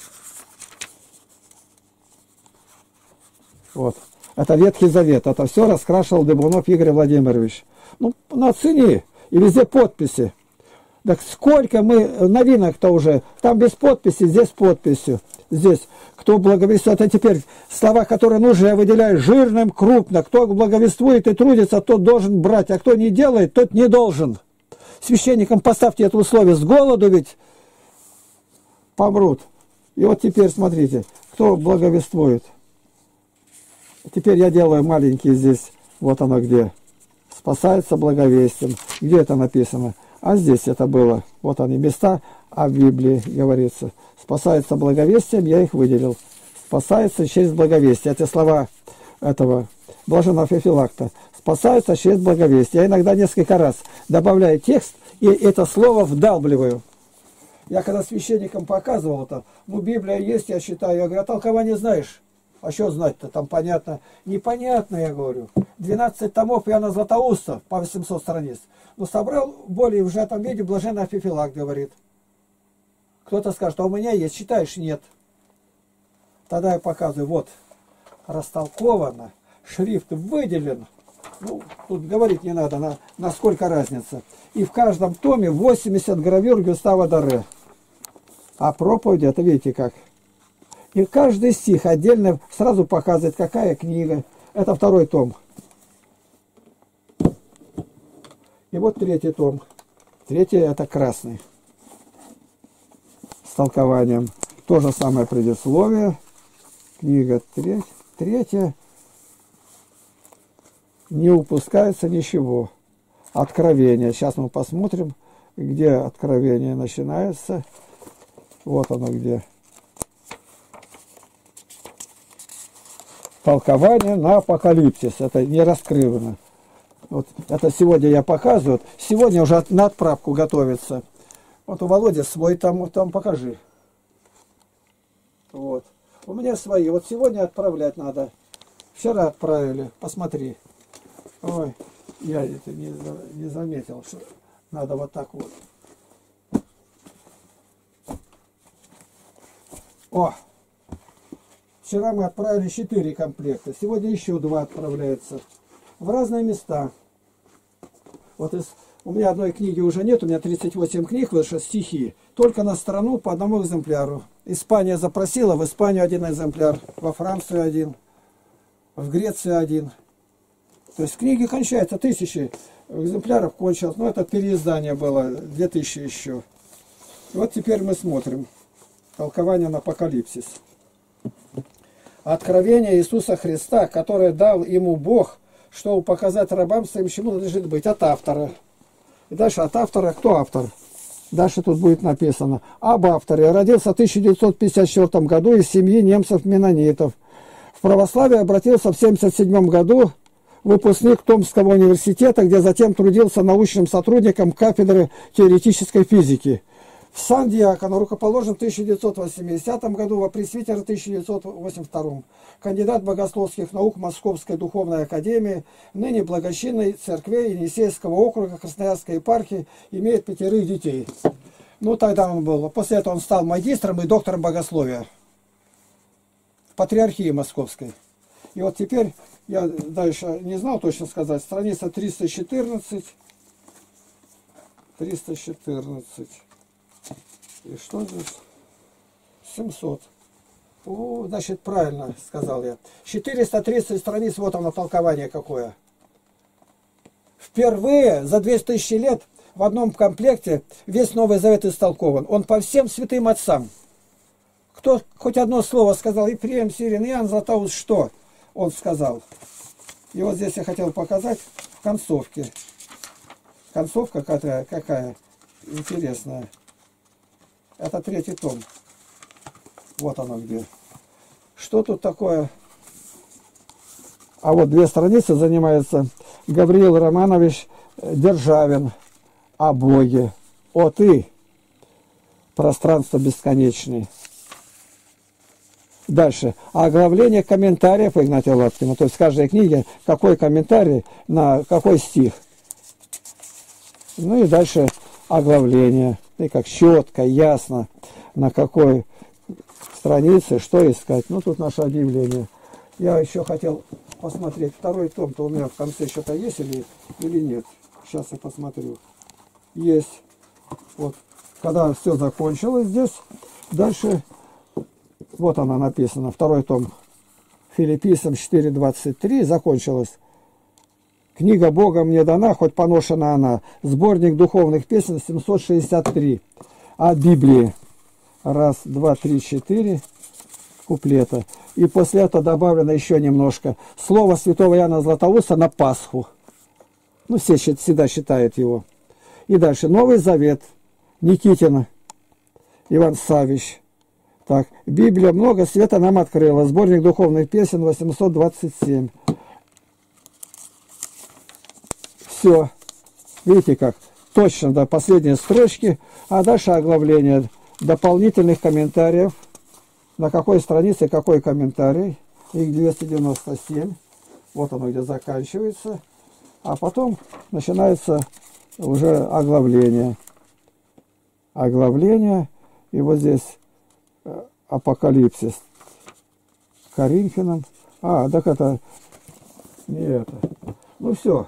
Вот. Это Ветхий Завет. Это все раскрашивал Дыбунов Игорь Владимирович. Ну, нацени. И везде подписи. Так сколько мы новинок-то уже. Там без подписи, здесь с подписью. Здесь. Кто благовествует. Это теперь слова, которые нужны, я выделяю жирным, крупно. Кто благовествует и трудится, тот должен брать. А кто не делает, тот не должен. Священникам поставьте это условие. С голоду ведь помрут. И вот теперь смотрите, кто благовествует. Теперь я делаю маленькие здесь. Вот оно где. Спасается благовестием. Где это написано? А здесь это было. Вот они места, а в Библии говорится. Спасается благовестием, я их выделил. Спасается через благовестие. Эти слова этого блаженного Феофилакта. Спасается через благовестие. Я иногда несколько раз добавляю текст и это слово вдалбливаю. Я когда священникам показывал это, ну Библия есть, я считаю, я говорю, а толкование знаешь? А что знать-то, там понятно. Непонятно, я говорю. двенадцать томов Иоанна Златоуста по восемьсот страниц. Но собрал более в сжатом виде блаженный Феофилакт, говорит. Кто-то скажет, а у меня есть, читаешь? Нет. Тогда я показываю, вот, растолковано, шрифт выделен. Ну, тут говорить не надо, на, насколько разница. И в каждом томе восемьдесят гравюр Гюстава Доре. А проповеди, это видите как. И каждый стих отдельно сразу показывает, какая книга. Это второй том. И вот третий том. Третий это красный. С толкованием. То же самое предисловие. Книга третья. Третья. Не упускается ничего. Откровение. Сейчас мы посмотрим, где откровение начинается. Вот оно где. Толкование на апокалипсис. Это не раскрывано. Вот это сегодня я показываю. Сегодня уже на отправку готовится. Вот у Володи свой там, там покажи. Вот. У меня свои. Вот сегодня отправлять надо. Вчера отправили. Посмотри. Ой, я это не, не заметил, что надо вот так вот. О! Вчера мы отправили четыре комплекта. Сегодня еще два отправляются. В разные места. Вот из, у меня одной книги уже нет. У меня тридцать восемь книг вышло, стихи. Только на страну по одному экземпляру. Испания запросила, в Испанию один экземпляр. Во Францию один. В Грецию один. То есть книги кончаются. Тысячи экземпляров кончилось. Но это переиздание было. Две тысячи еще. Вот теперь мы смотрим. Толкование на апокалипсис. Откровение Иисуса Христа, которое дал ему Бог, чтобы показать рабам своим, чему надлежит быть, от автора. И дальше от автора, кто автор? Дальше тут будет написано. Об авторе. Родился в тысяча девятьсот пятьдесят четвёртом году из семьи немцев-менонитов. В православие обратился в семьдесят седьмом году, выпускник Томского университета, где затем трудился научным сотрудником кафедры теоретической физики. В Сан-Диаконо рукоположен в тысяча девятьсот восьмидесятом году, во пресвитера в тысяча девятьсот восемьдесят втором. Кандидат богословских наук Московской духовной академии, ныне благочинной церкви Енисейского округа Красноярской епархии, имеет пятерых детей. Ну, тогда он был. После этого он стал магистром и доктором богословия в патриархии Московской. И вот теперь, я дальше не знал точно сказать, страница триста четырнадцать. триста четырнадцать. И что здесь? семьсот. О, значит, правильно сказал я. четыреста тридцать страниц, вот оно толкование какое. Впервые за две тысячи лет в одном комплекте весь Новый Завет истолкован. Он по всем святым отцам. Кто хоть одно слово сказал, Ефрем, Сирин, Иоанн Златоуст, что он сказал? И вот здесь я хотел показать в концовке. Концовка какая, какая интересная. Это третий том. Вот оно где. Что тут такое? А вот две страницы занимаются Гавриил Романович Державин о Боге. О ты, пространство бесконечное. Дальше. Оглавление комментариев Игнатия Лапкина. То есть в каждой книге какой комментарий на какой стих. Ну и дальше оглавление. И как четко, ясно, на какой странице, что искать. Ну тут наше объявление. Я еще хотел посмотреть. Второй том-то у меня в конце что-то есть или, или нет. Сейчас я посмотрю. Есть. Вот. Когда все закончилось здесь, дальше... Вот она написана, второй том. Филиппийцам четыре двадцать три закончилась. Книга Бога мне дана, хоть поношена она. Сборник духовных песен семьсот шестьдесят три. О Библии. Раз, два, три, четыре куплета. И после этого добавлено еще немножко. Слово святого Иоанна Златоуста на Пасху. Ну, все всегда считают его. И дальше. Новый Завет. Никитина. Иван Савич. Так, Библия много света нам открыла. Сборник духовных песен восемьсот двадцать семь. Все. Видите как? Точно до последней строчки. А дальше оглавление дополнительных комментариев. На какой странице какой комментарий. Их двести девяносто семь. Вот оно где заканчивается. А потом начинается уже оглавление. Оглавление. И вот здесь... Апокалипсис Коринфянам. А, так это не это. Ну все.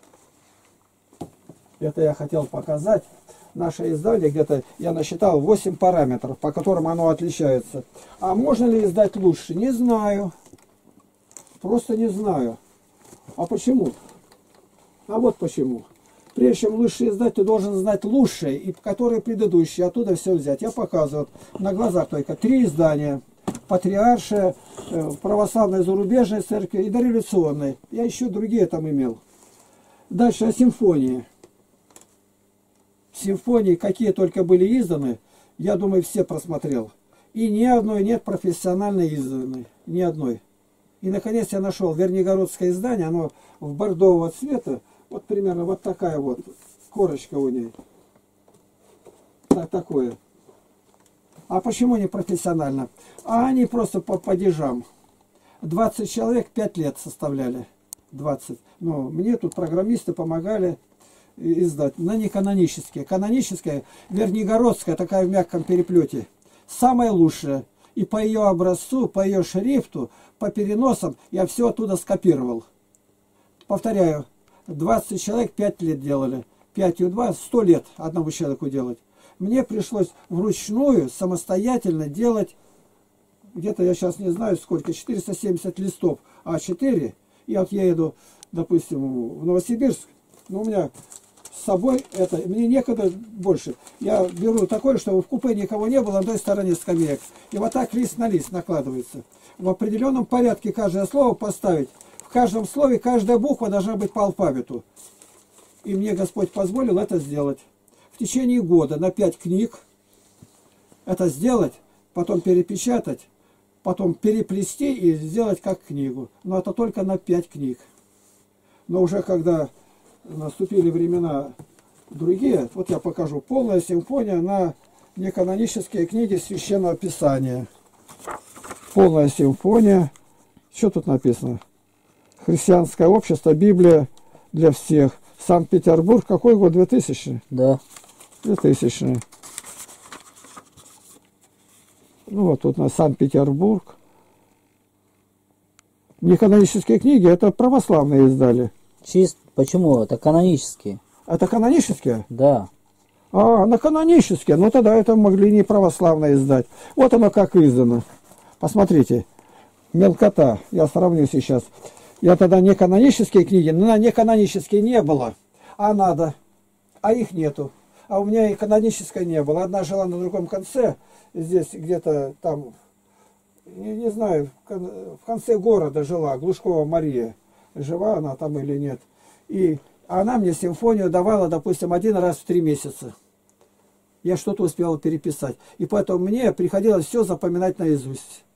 Это я хотел показать. Наше издание где-то, я насчитал восемь параметров, по которым оно отличается. А можно ли издать лучше? Не знаю. Просто не знаю. А почему? А вот почему. Прежде чем лучше издать, ты должен знать лучшее, и которые предыдущие, оттуда все взять. Я показываю, вот, на глазах только три издания. Патриаршая, православная зарубежная церковь и дореволюционная. Я еще другие там имел. Дальше о симфонии. Симфонии, какие только были изданы, я думаю, все просмотрел. И ни одной нет профессионально изданной. Ни одной. И, наконец, я нашел вернигородское издание, оно в бордового цвета. Вот примерно вот такая вот корочка у ней. Так, такое. А почему не профессионально? А они просто по падежам. двадцать человек пять лет составляли. двадцать. Но мне тут программисты помогали издать. На неканонические. Каноническая, вернигородская, такая в мягком переплете. Самая лучшая. И по ее образцу, по ее шрифту, по переносам я все оттуда скопировал. Повторяю. двадцать человек пять лет делали. пять и два, сто лет одному человеку делать. Мне пришлось вручную, самостоятельно делать, где-то я сейчас не знаю сколько, четыреста семьдесят листов а четыре. И вот я еду, допустим, в Новосибирск, но у меня с собой это, мне некогда больше. Я беру такое, чтобы в купе никого не было на той стороне скамеек. И вот так лист на лист накладывается. В определенном порядке каждое слово поставить. В каждом слове каждая буква должна быть по алфавиту. И мне Господь позволил это сделать. В течение года на пять книг это сделать, потом перепечатать, потом переплести и сделать как книгу. Но это только на пять книг. Но уже когда наступили времена другие, вот я покажу, полная симфония на неканонические книги Священного Писания. Полная симфония. Что тут написано? Христианское общество, Библия для всех. Санкт-Петербург, какой год? две тысячи? Да. две тысячи. Ну вот тут на Санкт-Петербург. Неканонические книги, это православные издали. Чист. Почему? Это канонические. Это канонические? Да. А, на канонические. Ну тогда это могли не православные издать. Вот оно как издано. Посмотрите. Мелкота. Я сравню сейчас. Я тогда не канонические книги, но на неканонические не было. А надо. А их нету. А у меня и канонической не было. Одна жила на другом конце. Здесь где-то там, не, не знаю, в конце города жила. Глушкова Мария. Жива она там или нет. И она мне симфонию давала, допустим, один раз в три месяца. Я что-то успела переписать. И поэтому мне приходилось все запоминать наизусть.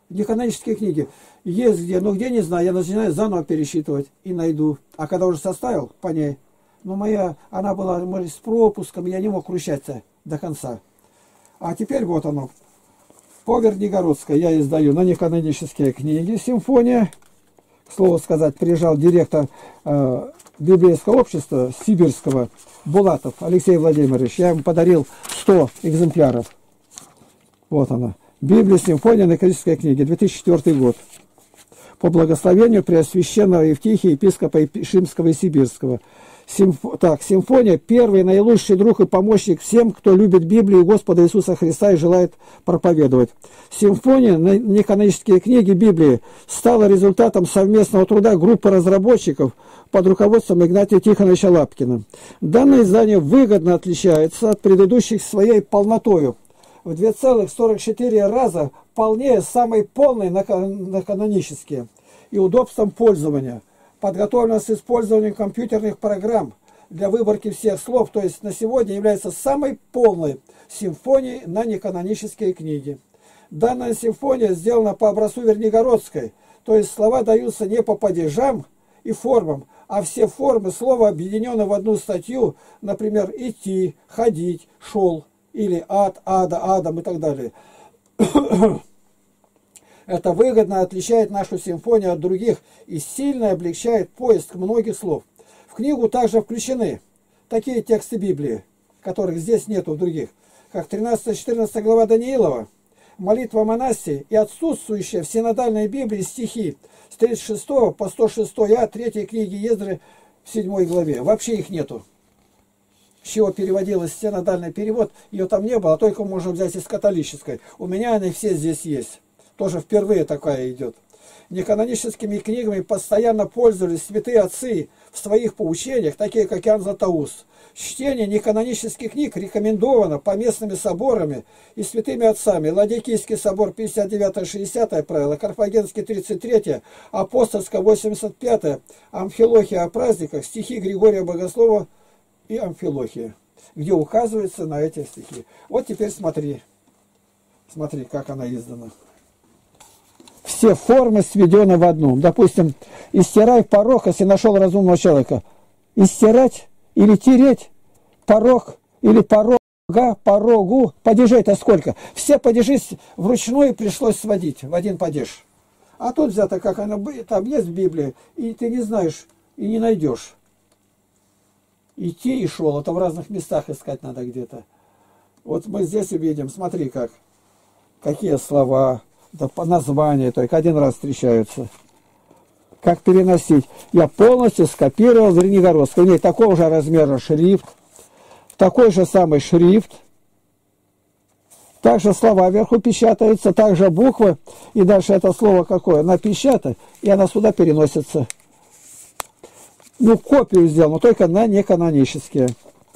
Неканонические книги. Есть где, но где не знаю, я начинаю заново пересчитывать и найду. А когда уже составил по ней, ну моя, она была, может, с пропуском, я не мог крущаться до конца. А теперь вот оно. По Вернигородской я издаю на неканонические книги «Симфония». К слову сказать, приезжал директор э, библейского общества сибирского Булатов Алексей Владимирович. Я ему подарил сто экземпляров. Вот она. Библия, симфония, неканонические книги, две тысячи четвёртый год. По благословению Преосвященного Евтихия, епископа Шимского и Сибирского. Симф... Так, симфония – первый, наилучший друг и помощник всем, кто любит Библию Господа Иисуса Христа и желает проповедовать. Симфония, неканонические книги Библии, стала результатом совместного труда группы разработчиков под руководством Игнатия Тихоновича Лапкина. Данное издание выгодно отличается от предыдущих своей полнотою. В два целых сорок четыре раза полнее самой полной на канонические и удобством пользования. Подготовлено с использованием компьютерных программ для выборки всех слов, то есть на сегодня является самой полной симфонией на неканонические книги. Данная симфония сделана по образцу Вернигородской, то есть слова даются не по падежам и формам, а все формы слова объединены в одну статью, например, идти, ходить, шел, или ад, ада, адам и так далее. Это выгодно отличает нашу симфонию от других и сильно облегчает поиск многих слов. В книгу также включены такие тексты Библии, которых здесь нету в других, как тринадцатая-четырнадцатая глава Даниилова, молитва Манассии и отсутствующие в синодальной Библии стихи с тридцать шестого по сто шестой а третьей книги Ездры в седьмой главе. Вообще их нету. С чего переводилась синодальный перевод, ее там не было, только можно взять из католической. У меня они все здесь есть. Тоже впервые такая идет. Неканоническими книгами постоянно пользовались святые отцы в своих поучениях, такие как Иоанн Златоуст. Чтение неканонических книг рекомендовано поместными соборами и святыми отцами. Ладикийский собор пятьдесят девятое-шестидесятое правило, Карфагенский тридцать третье, Апостольское восемьдесят пятое, Амфилохия о праздниках, стихи Григория Богослова и Амфилохия, где указывается на эти стихи. Вот теперь смотри, смотри, как она издана. Все формы сведены в одну. Допустим, истирай порог, если нашел разумного человека. Истирать или тереть порог, или порога, порогу. Падежей-то сколько? Все падежи вручную пришлось сводить в один падеж. А тут взято, как оно там есть в Библии, и ты не знаешь, и не найдешь. Идти и шел, это в разных местах искать надо где-то. Вот мы здесь увидим, смотри как, какие слова, да по названию, только один раз встречаются. Как переносить? Я полностью скопировал Вернигородскую. У нее такого же размера шрифт, такой же самый шрифт. Также слова вверху печатаются, также буквы, и дальше это слово какое? Напечатать, и она сюда переносится. Ну, копию сделал, но только на неканонические.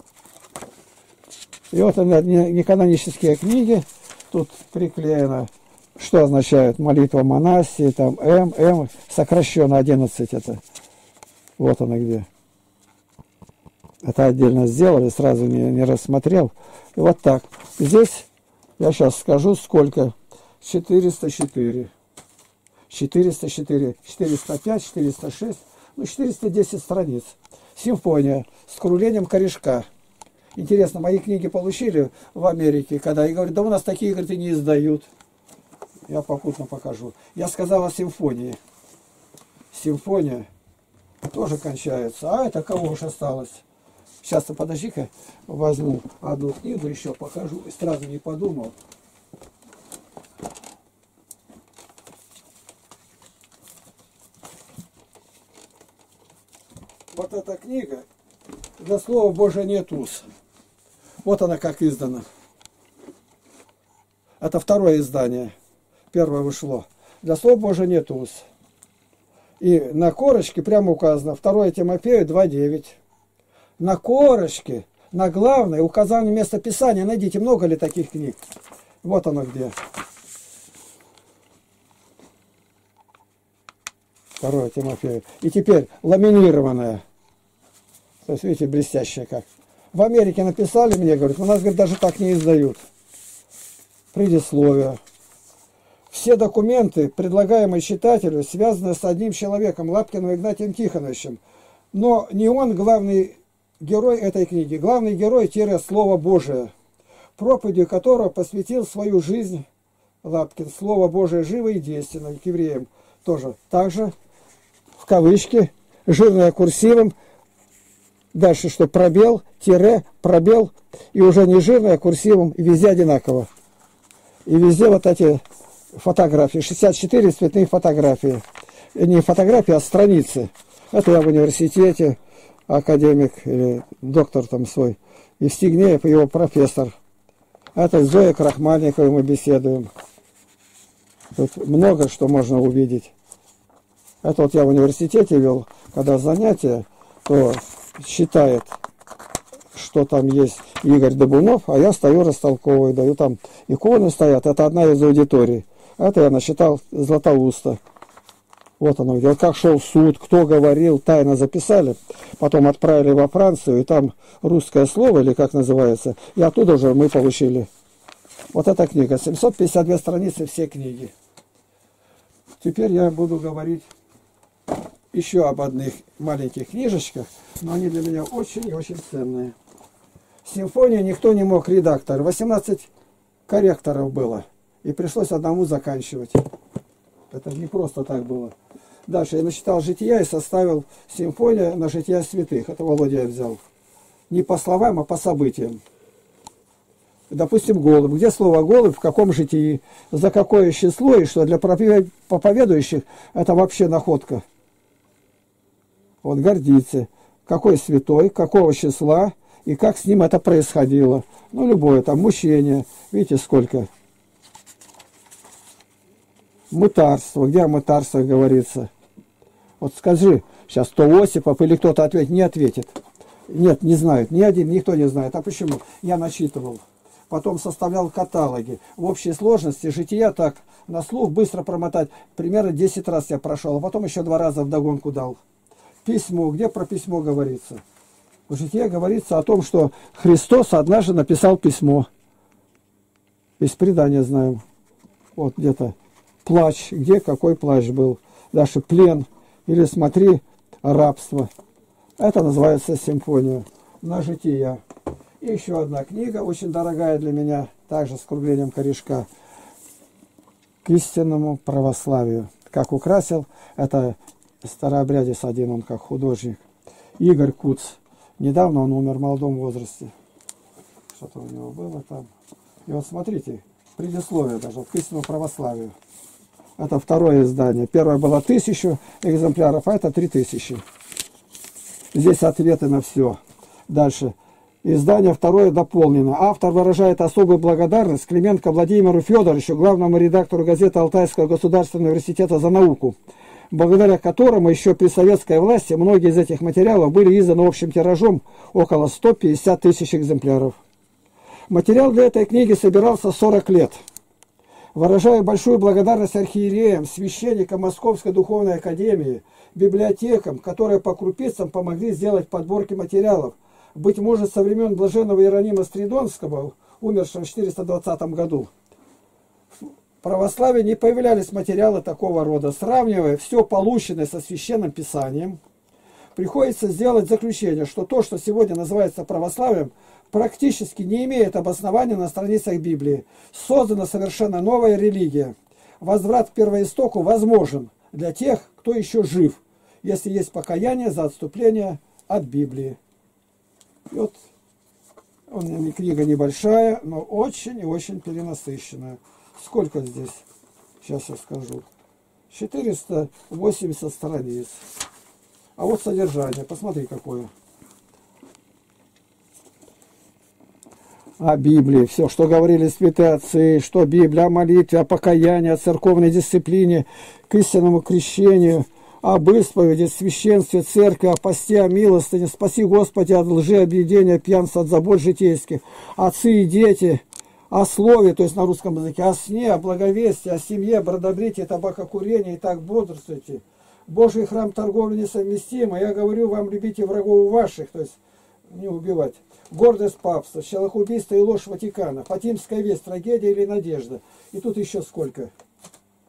И вот она, неканонические книги. Тут приклеено, что означает молитва Манассии, там М, М, сокращенно одиннадцать это. Вот она где. Это отдельно сделали, сразу не, не рассмотрел. И вот так. Здесь, я сейчас скажу, сколько. четыреста четыре. четыреста четыре, четыреста пять, четыреста шесть. Ну, четыреста десять страниц. Симфония с крулением корешка. Интересно, мои книги получили в Америке, когда и говорят, да у нас такие, говорят, и не издают. Я попутно покажу. Я сказал о симфонии. Симфония тоже кончается. А это кого уж осталось? Сейчас-то подожди-ка, возьму одну книгу еще покажу. И сразу не подумал. Вот эта книга, для слова Божия нет уз. Вот она как издана. Это второе издание. Первое вышло. Для слова Божия нет уз. И на корочке прямо указано. второе Тимофею два девять. На корочке, на главной указание место Писания. Найдите, много ли таких книг. Вот оно где. второе Тимофею. И теперь ламинированная. То есть, видите, блестящая как. В Америке написали мне, говорят, у нас, говорит, даже так не издают. Предисловие. все документы, предлагаемые читателю, связаны с одним человеком, Лапкиным Игнатием Тихоновичем. Но не он главный герой этой книги. Главный герой – Слово Божие, проповедью которого посвятил свою жизнь Лапкин. Слово Божие живо и действенно, к евреям тоже. Также, в кавычки, жирное курсивом, дальше что, пробел, тире, пробел, и уже не жирное курсивом, и везде одинаково. И везде вот эти фотографии, шестьдесят четыре цветные фотографии. Не фотографии, а страницы. Это я в университете, академик или доктор там свой. Евстигнеев, его профессор. Это с Зоей Крахмальниковой мы беседуем. Тут много что можно увидеть. Это вот я в университете вел, когда занятия, то считает, что там есть Игорь Добунов, а я стою растолковываю, даю там иконы стоят. Это одна из аудиторий. Это я насчитал Златоуста. Вот оно, где как шел суд, кто говорил, тайно записали. Потом отправили во Францию, и там русское слово, или как называется, и оттуда уже мы получили. Вот эта книга, семьсот пятьдесят две страницы, все книги. Теперь я буду говорить еще об одних маленьких книжечках, но они для меня очень и очень ценные. Симфонию никто не мог, редактор. восемнадцать корректоров было, и пришлось одному заканчивать. Это не просто так было. Дальше я насчитал жития и составил симфония на жития святых. Это Володя я взял. Не по словам, а по событиям. Допустим, голубь. Где слово голубь, в каком житии, за какое число, и что для проповедующих это вообще находка. Вот гордится. Какой святой, какого числа, и как с ним это происходило. Ну, любое там, мучение. Видите, сколько. Мытарство. Где о мытарствах говорится? Вот скажи, сейчас то Осипов или кто-то ответит, не ответит. Нет, не знают. Ни один, никто не знает. А почему? Я начитывал. Потом составлял каталоги. В общей сложности жития так на слух быстро промотать. Примерно десять раз я прошел, а потом еще два раза вдогонку дал. Письмо. Где про письмо говорится? В житии говорится о том, что Христос однажды написал письмо. Из предания знаем. Вот где-то. Плач. Где какой плач был? Дальше плен. Или смотри, рабство. Это называется симфония на жития. И еще одна книга, очень дорогая для меня, также с круглением корешка. К истинному православию. Как украсил, это старообрядец один, он как художник. Игорь Куц. Недавно он умер в молодом возрасте. Что-то у него было там. И вот смотрите, предисловие даже, к истинному православию. Это второе издание. Первое было тысячу экземпляров, а это три тысячи. Здесь ответы на все. Дальше. Издание второе дополнено. Автор выражает особую благодарность Клименко Владимиру Федоровичу, главному редактору газеты Алтайского государственного университета за науку, благодаря которому еще при советской власти многие из этих материалов были изданы общим тиражом около ста пятидесяти тысяч экземпляров. Материал для этой книги собирался сорок лет. Выражаю большую благодарность архиереям, священникам Московской духовной академии, библиотекам, которые по крупицам помогли сделать подборки материалов. Быть может, со времен блаженного Иеронима Стридонского, умершего в четыреста двадцатом году, в православии не появлялись материалы такого рода. Сравнивая все полученное со Священным Писанием, приходится сделать заключение, что то, что сегодня называется православием, практически не имеет обоснования на страницах Библии. Создана совершенно новая религия. Возврат к первоистоку возможен для тех, кто еще жив, если есть покаяние за отступление от Библии. И вот он, книга небольшая, но очень и очень перенасыщенная. Сколько здесь? Сейчас я скажу. четыреста восемьдесят страниц. А вот содержание. Посмотри, какое. О Библии. Все, что говорили святые отцы, что Библия, о молитве, о покаянии, о церковной дисциплине, к истинному крещению, об исповеди, священстве, церкви, о посте, о милостыне, спаси Господи от лжи, объедения, пьянства, от забот житейских, отцы и дети, о слове, то есть на русском языке, о сне, о благовестии, о семье, бродобрите, табакокурении, и так бодрствуйте. Божий храм торговли несовместимо. Я говорю вам, любите врагов ваших, то есть не убивать. Гордость папства, человекоубийство и ложь Ватикана, Фатимская весть, трагедия или надежда. И тут еще сколько.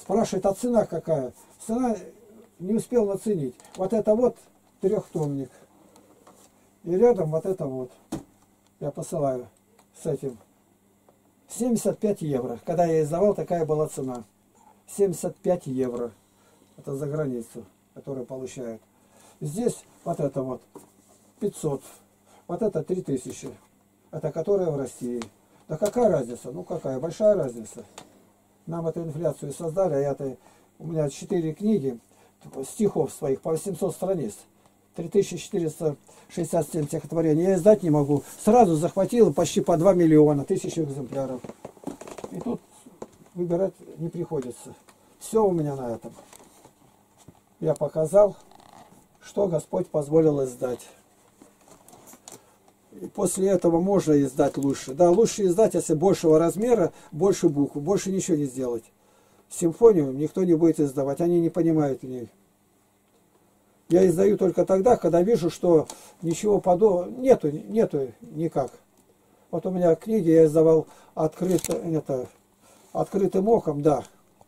Спрашивает, а цена какая? Цена не успел наценить. Вот это вот трехтомник. И рядом вот это вот. Я посылаю с этим. семьдесят пять евро. Когда я издавал, такая была цена. семьдесят пять евро. Это за границу, которую получают. Здесь вот это вот пятьсот. Вот это три тысячи. Это которая в России. Да какая разница? Ну какая? Большая разница. Нам эту инфляцию создали, а я-то, у меня четыре книги стихов своих по восемьсот страниц. три тысячи четыреста шестьдесят семь стихотворений. Я издать не могу. Сразу захватил почти по два миллиона, тысячу экземпляров. И тут выбирать не приходится. Все у меня на этом. Я показал, что Господь позволил издать. И после этого можно издать лучше. Да, лучше издать, если большего размера, больше букв, больше ничего не сделать. Симфонию никто не будет издавать, они не понимают в ней. Я издаю только тогда, когда вижу, что ничего подобного нету, нету никак. Вот у меня книги я издавал открыто, это, открытым оком, да.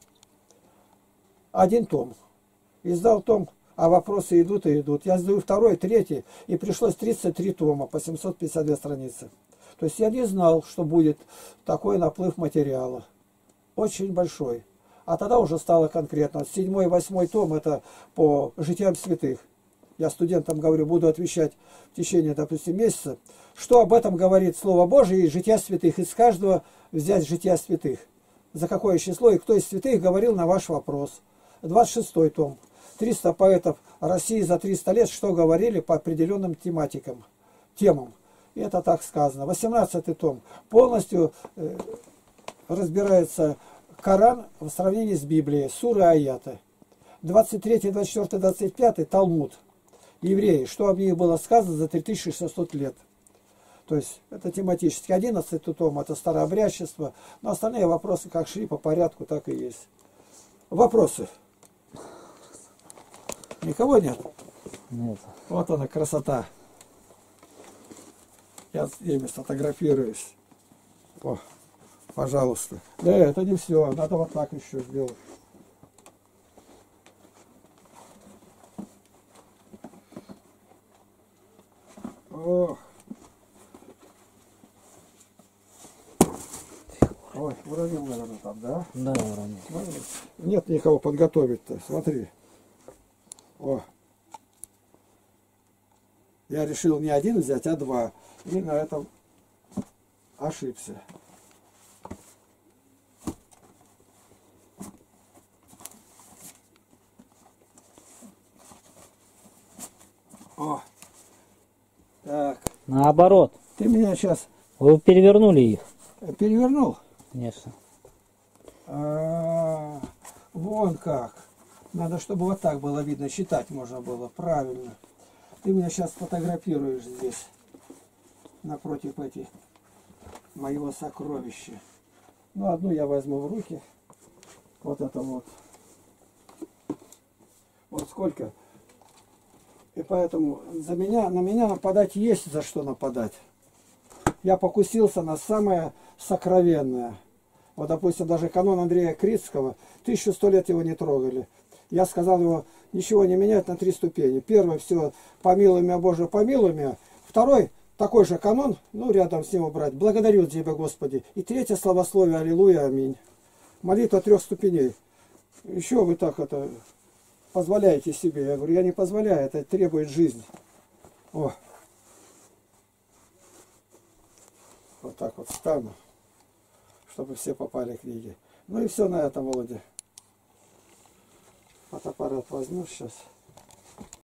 Один том. Издал том, а вопросы идут и идут. Я издаю второй, третий, и пришлось тридцать три тома по семьсот пятьдесят две страницы. То есть я не знал, что будет такой наплыв материала. Очень большой. А тогда уже стало конкретно. Седьмой, восьмой том это по житиям святых. Я студентам говорю, буду отвечать в течение, допустим, месяца, что об этом говорит Слово Божие и жития святых. Из каждого взять жития святых. За какое число и кто из святых говорил на ваш вопрос. двадцать шестой том. триста поэтов России за триста лет, что говорили по определенным тематикам, темам. И это так сказано. восемнадцатый том. Полностью э, разбирается Коран в сравнении с Библией, суры и аяты. двадцать третий, двадцать четвёртый, двадцать пятый Талмуд. Евреи, что об них было сказано за три тысячи шестьсот лет. То есть это тематически. одиннадцатый том это старообрядчество. Но остальные вопросы как шли по порядку, так и есть. Вопросы? Никого нет? Нет. Вот она красота. Я с ними сфотографируюсь. О, пожалуйста. Да, это не все. Надо вот так еще сделать. Ох. Ой, уронил, наверное, там, да? Да, уронил. Нет никого подготовить-то. Смотри. О. Я решил не один взять, а два. И на этом ошибся. О. Так. Наоборот. Ты меня сейчас Вы перевернули их. перевернул? Конечно. А, вон как. Надо, чтобы вот так было видно, считать можно было. Правильно. Ты меня сейчас фотографируешь здесь, напротив этих моего сокровища. Ну, одну я возьму в руки. Вот это вот. Вот сколько. И поэтому за меня, на меня нападать есть за что нападать. Я покусился на самое сокровенное. Вот, допустим, даже канон Андрея Критского, тысячу сто лет его не трогали. Я сказал его, ничего не менять на три ступени. Первый, все, помилуй меня, Боже, помилуй меня. Второй, такой же канон, ну, рядом с ним брать. Благодарю Тебя, Господи. И третье, славословие, аллилуйя, аминь. Молитва трех ступеней. Еще вы так это позволяете себе. Я говорю, я не позволяю, это требует жизни. О. Вот так вот встану, чтобы все попали книги. Ну и все на этом, Володя. Фотоаппарат возьмешь сейчас.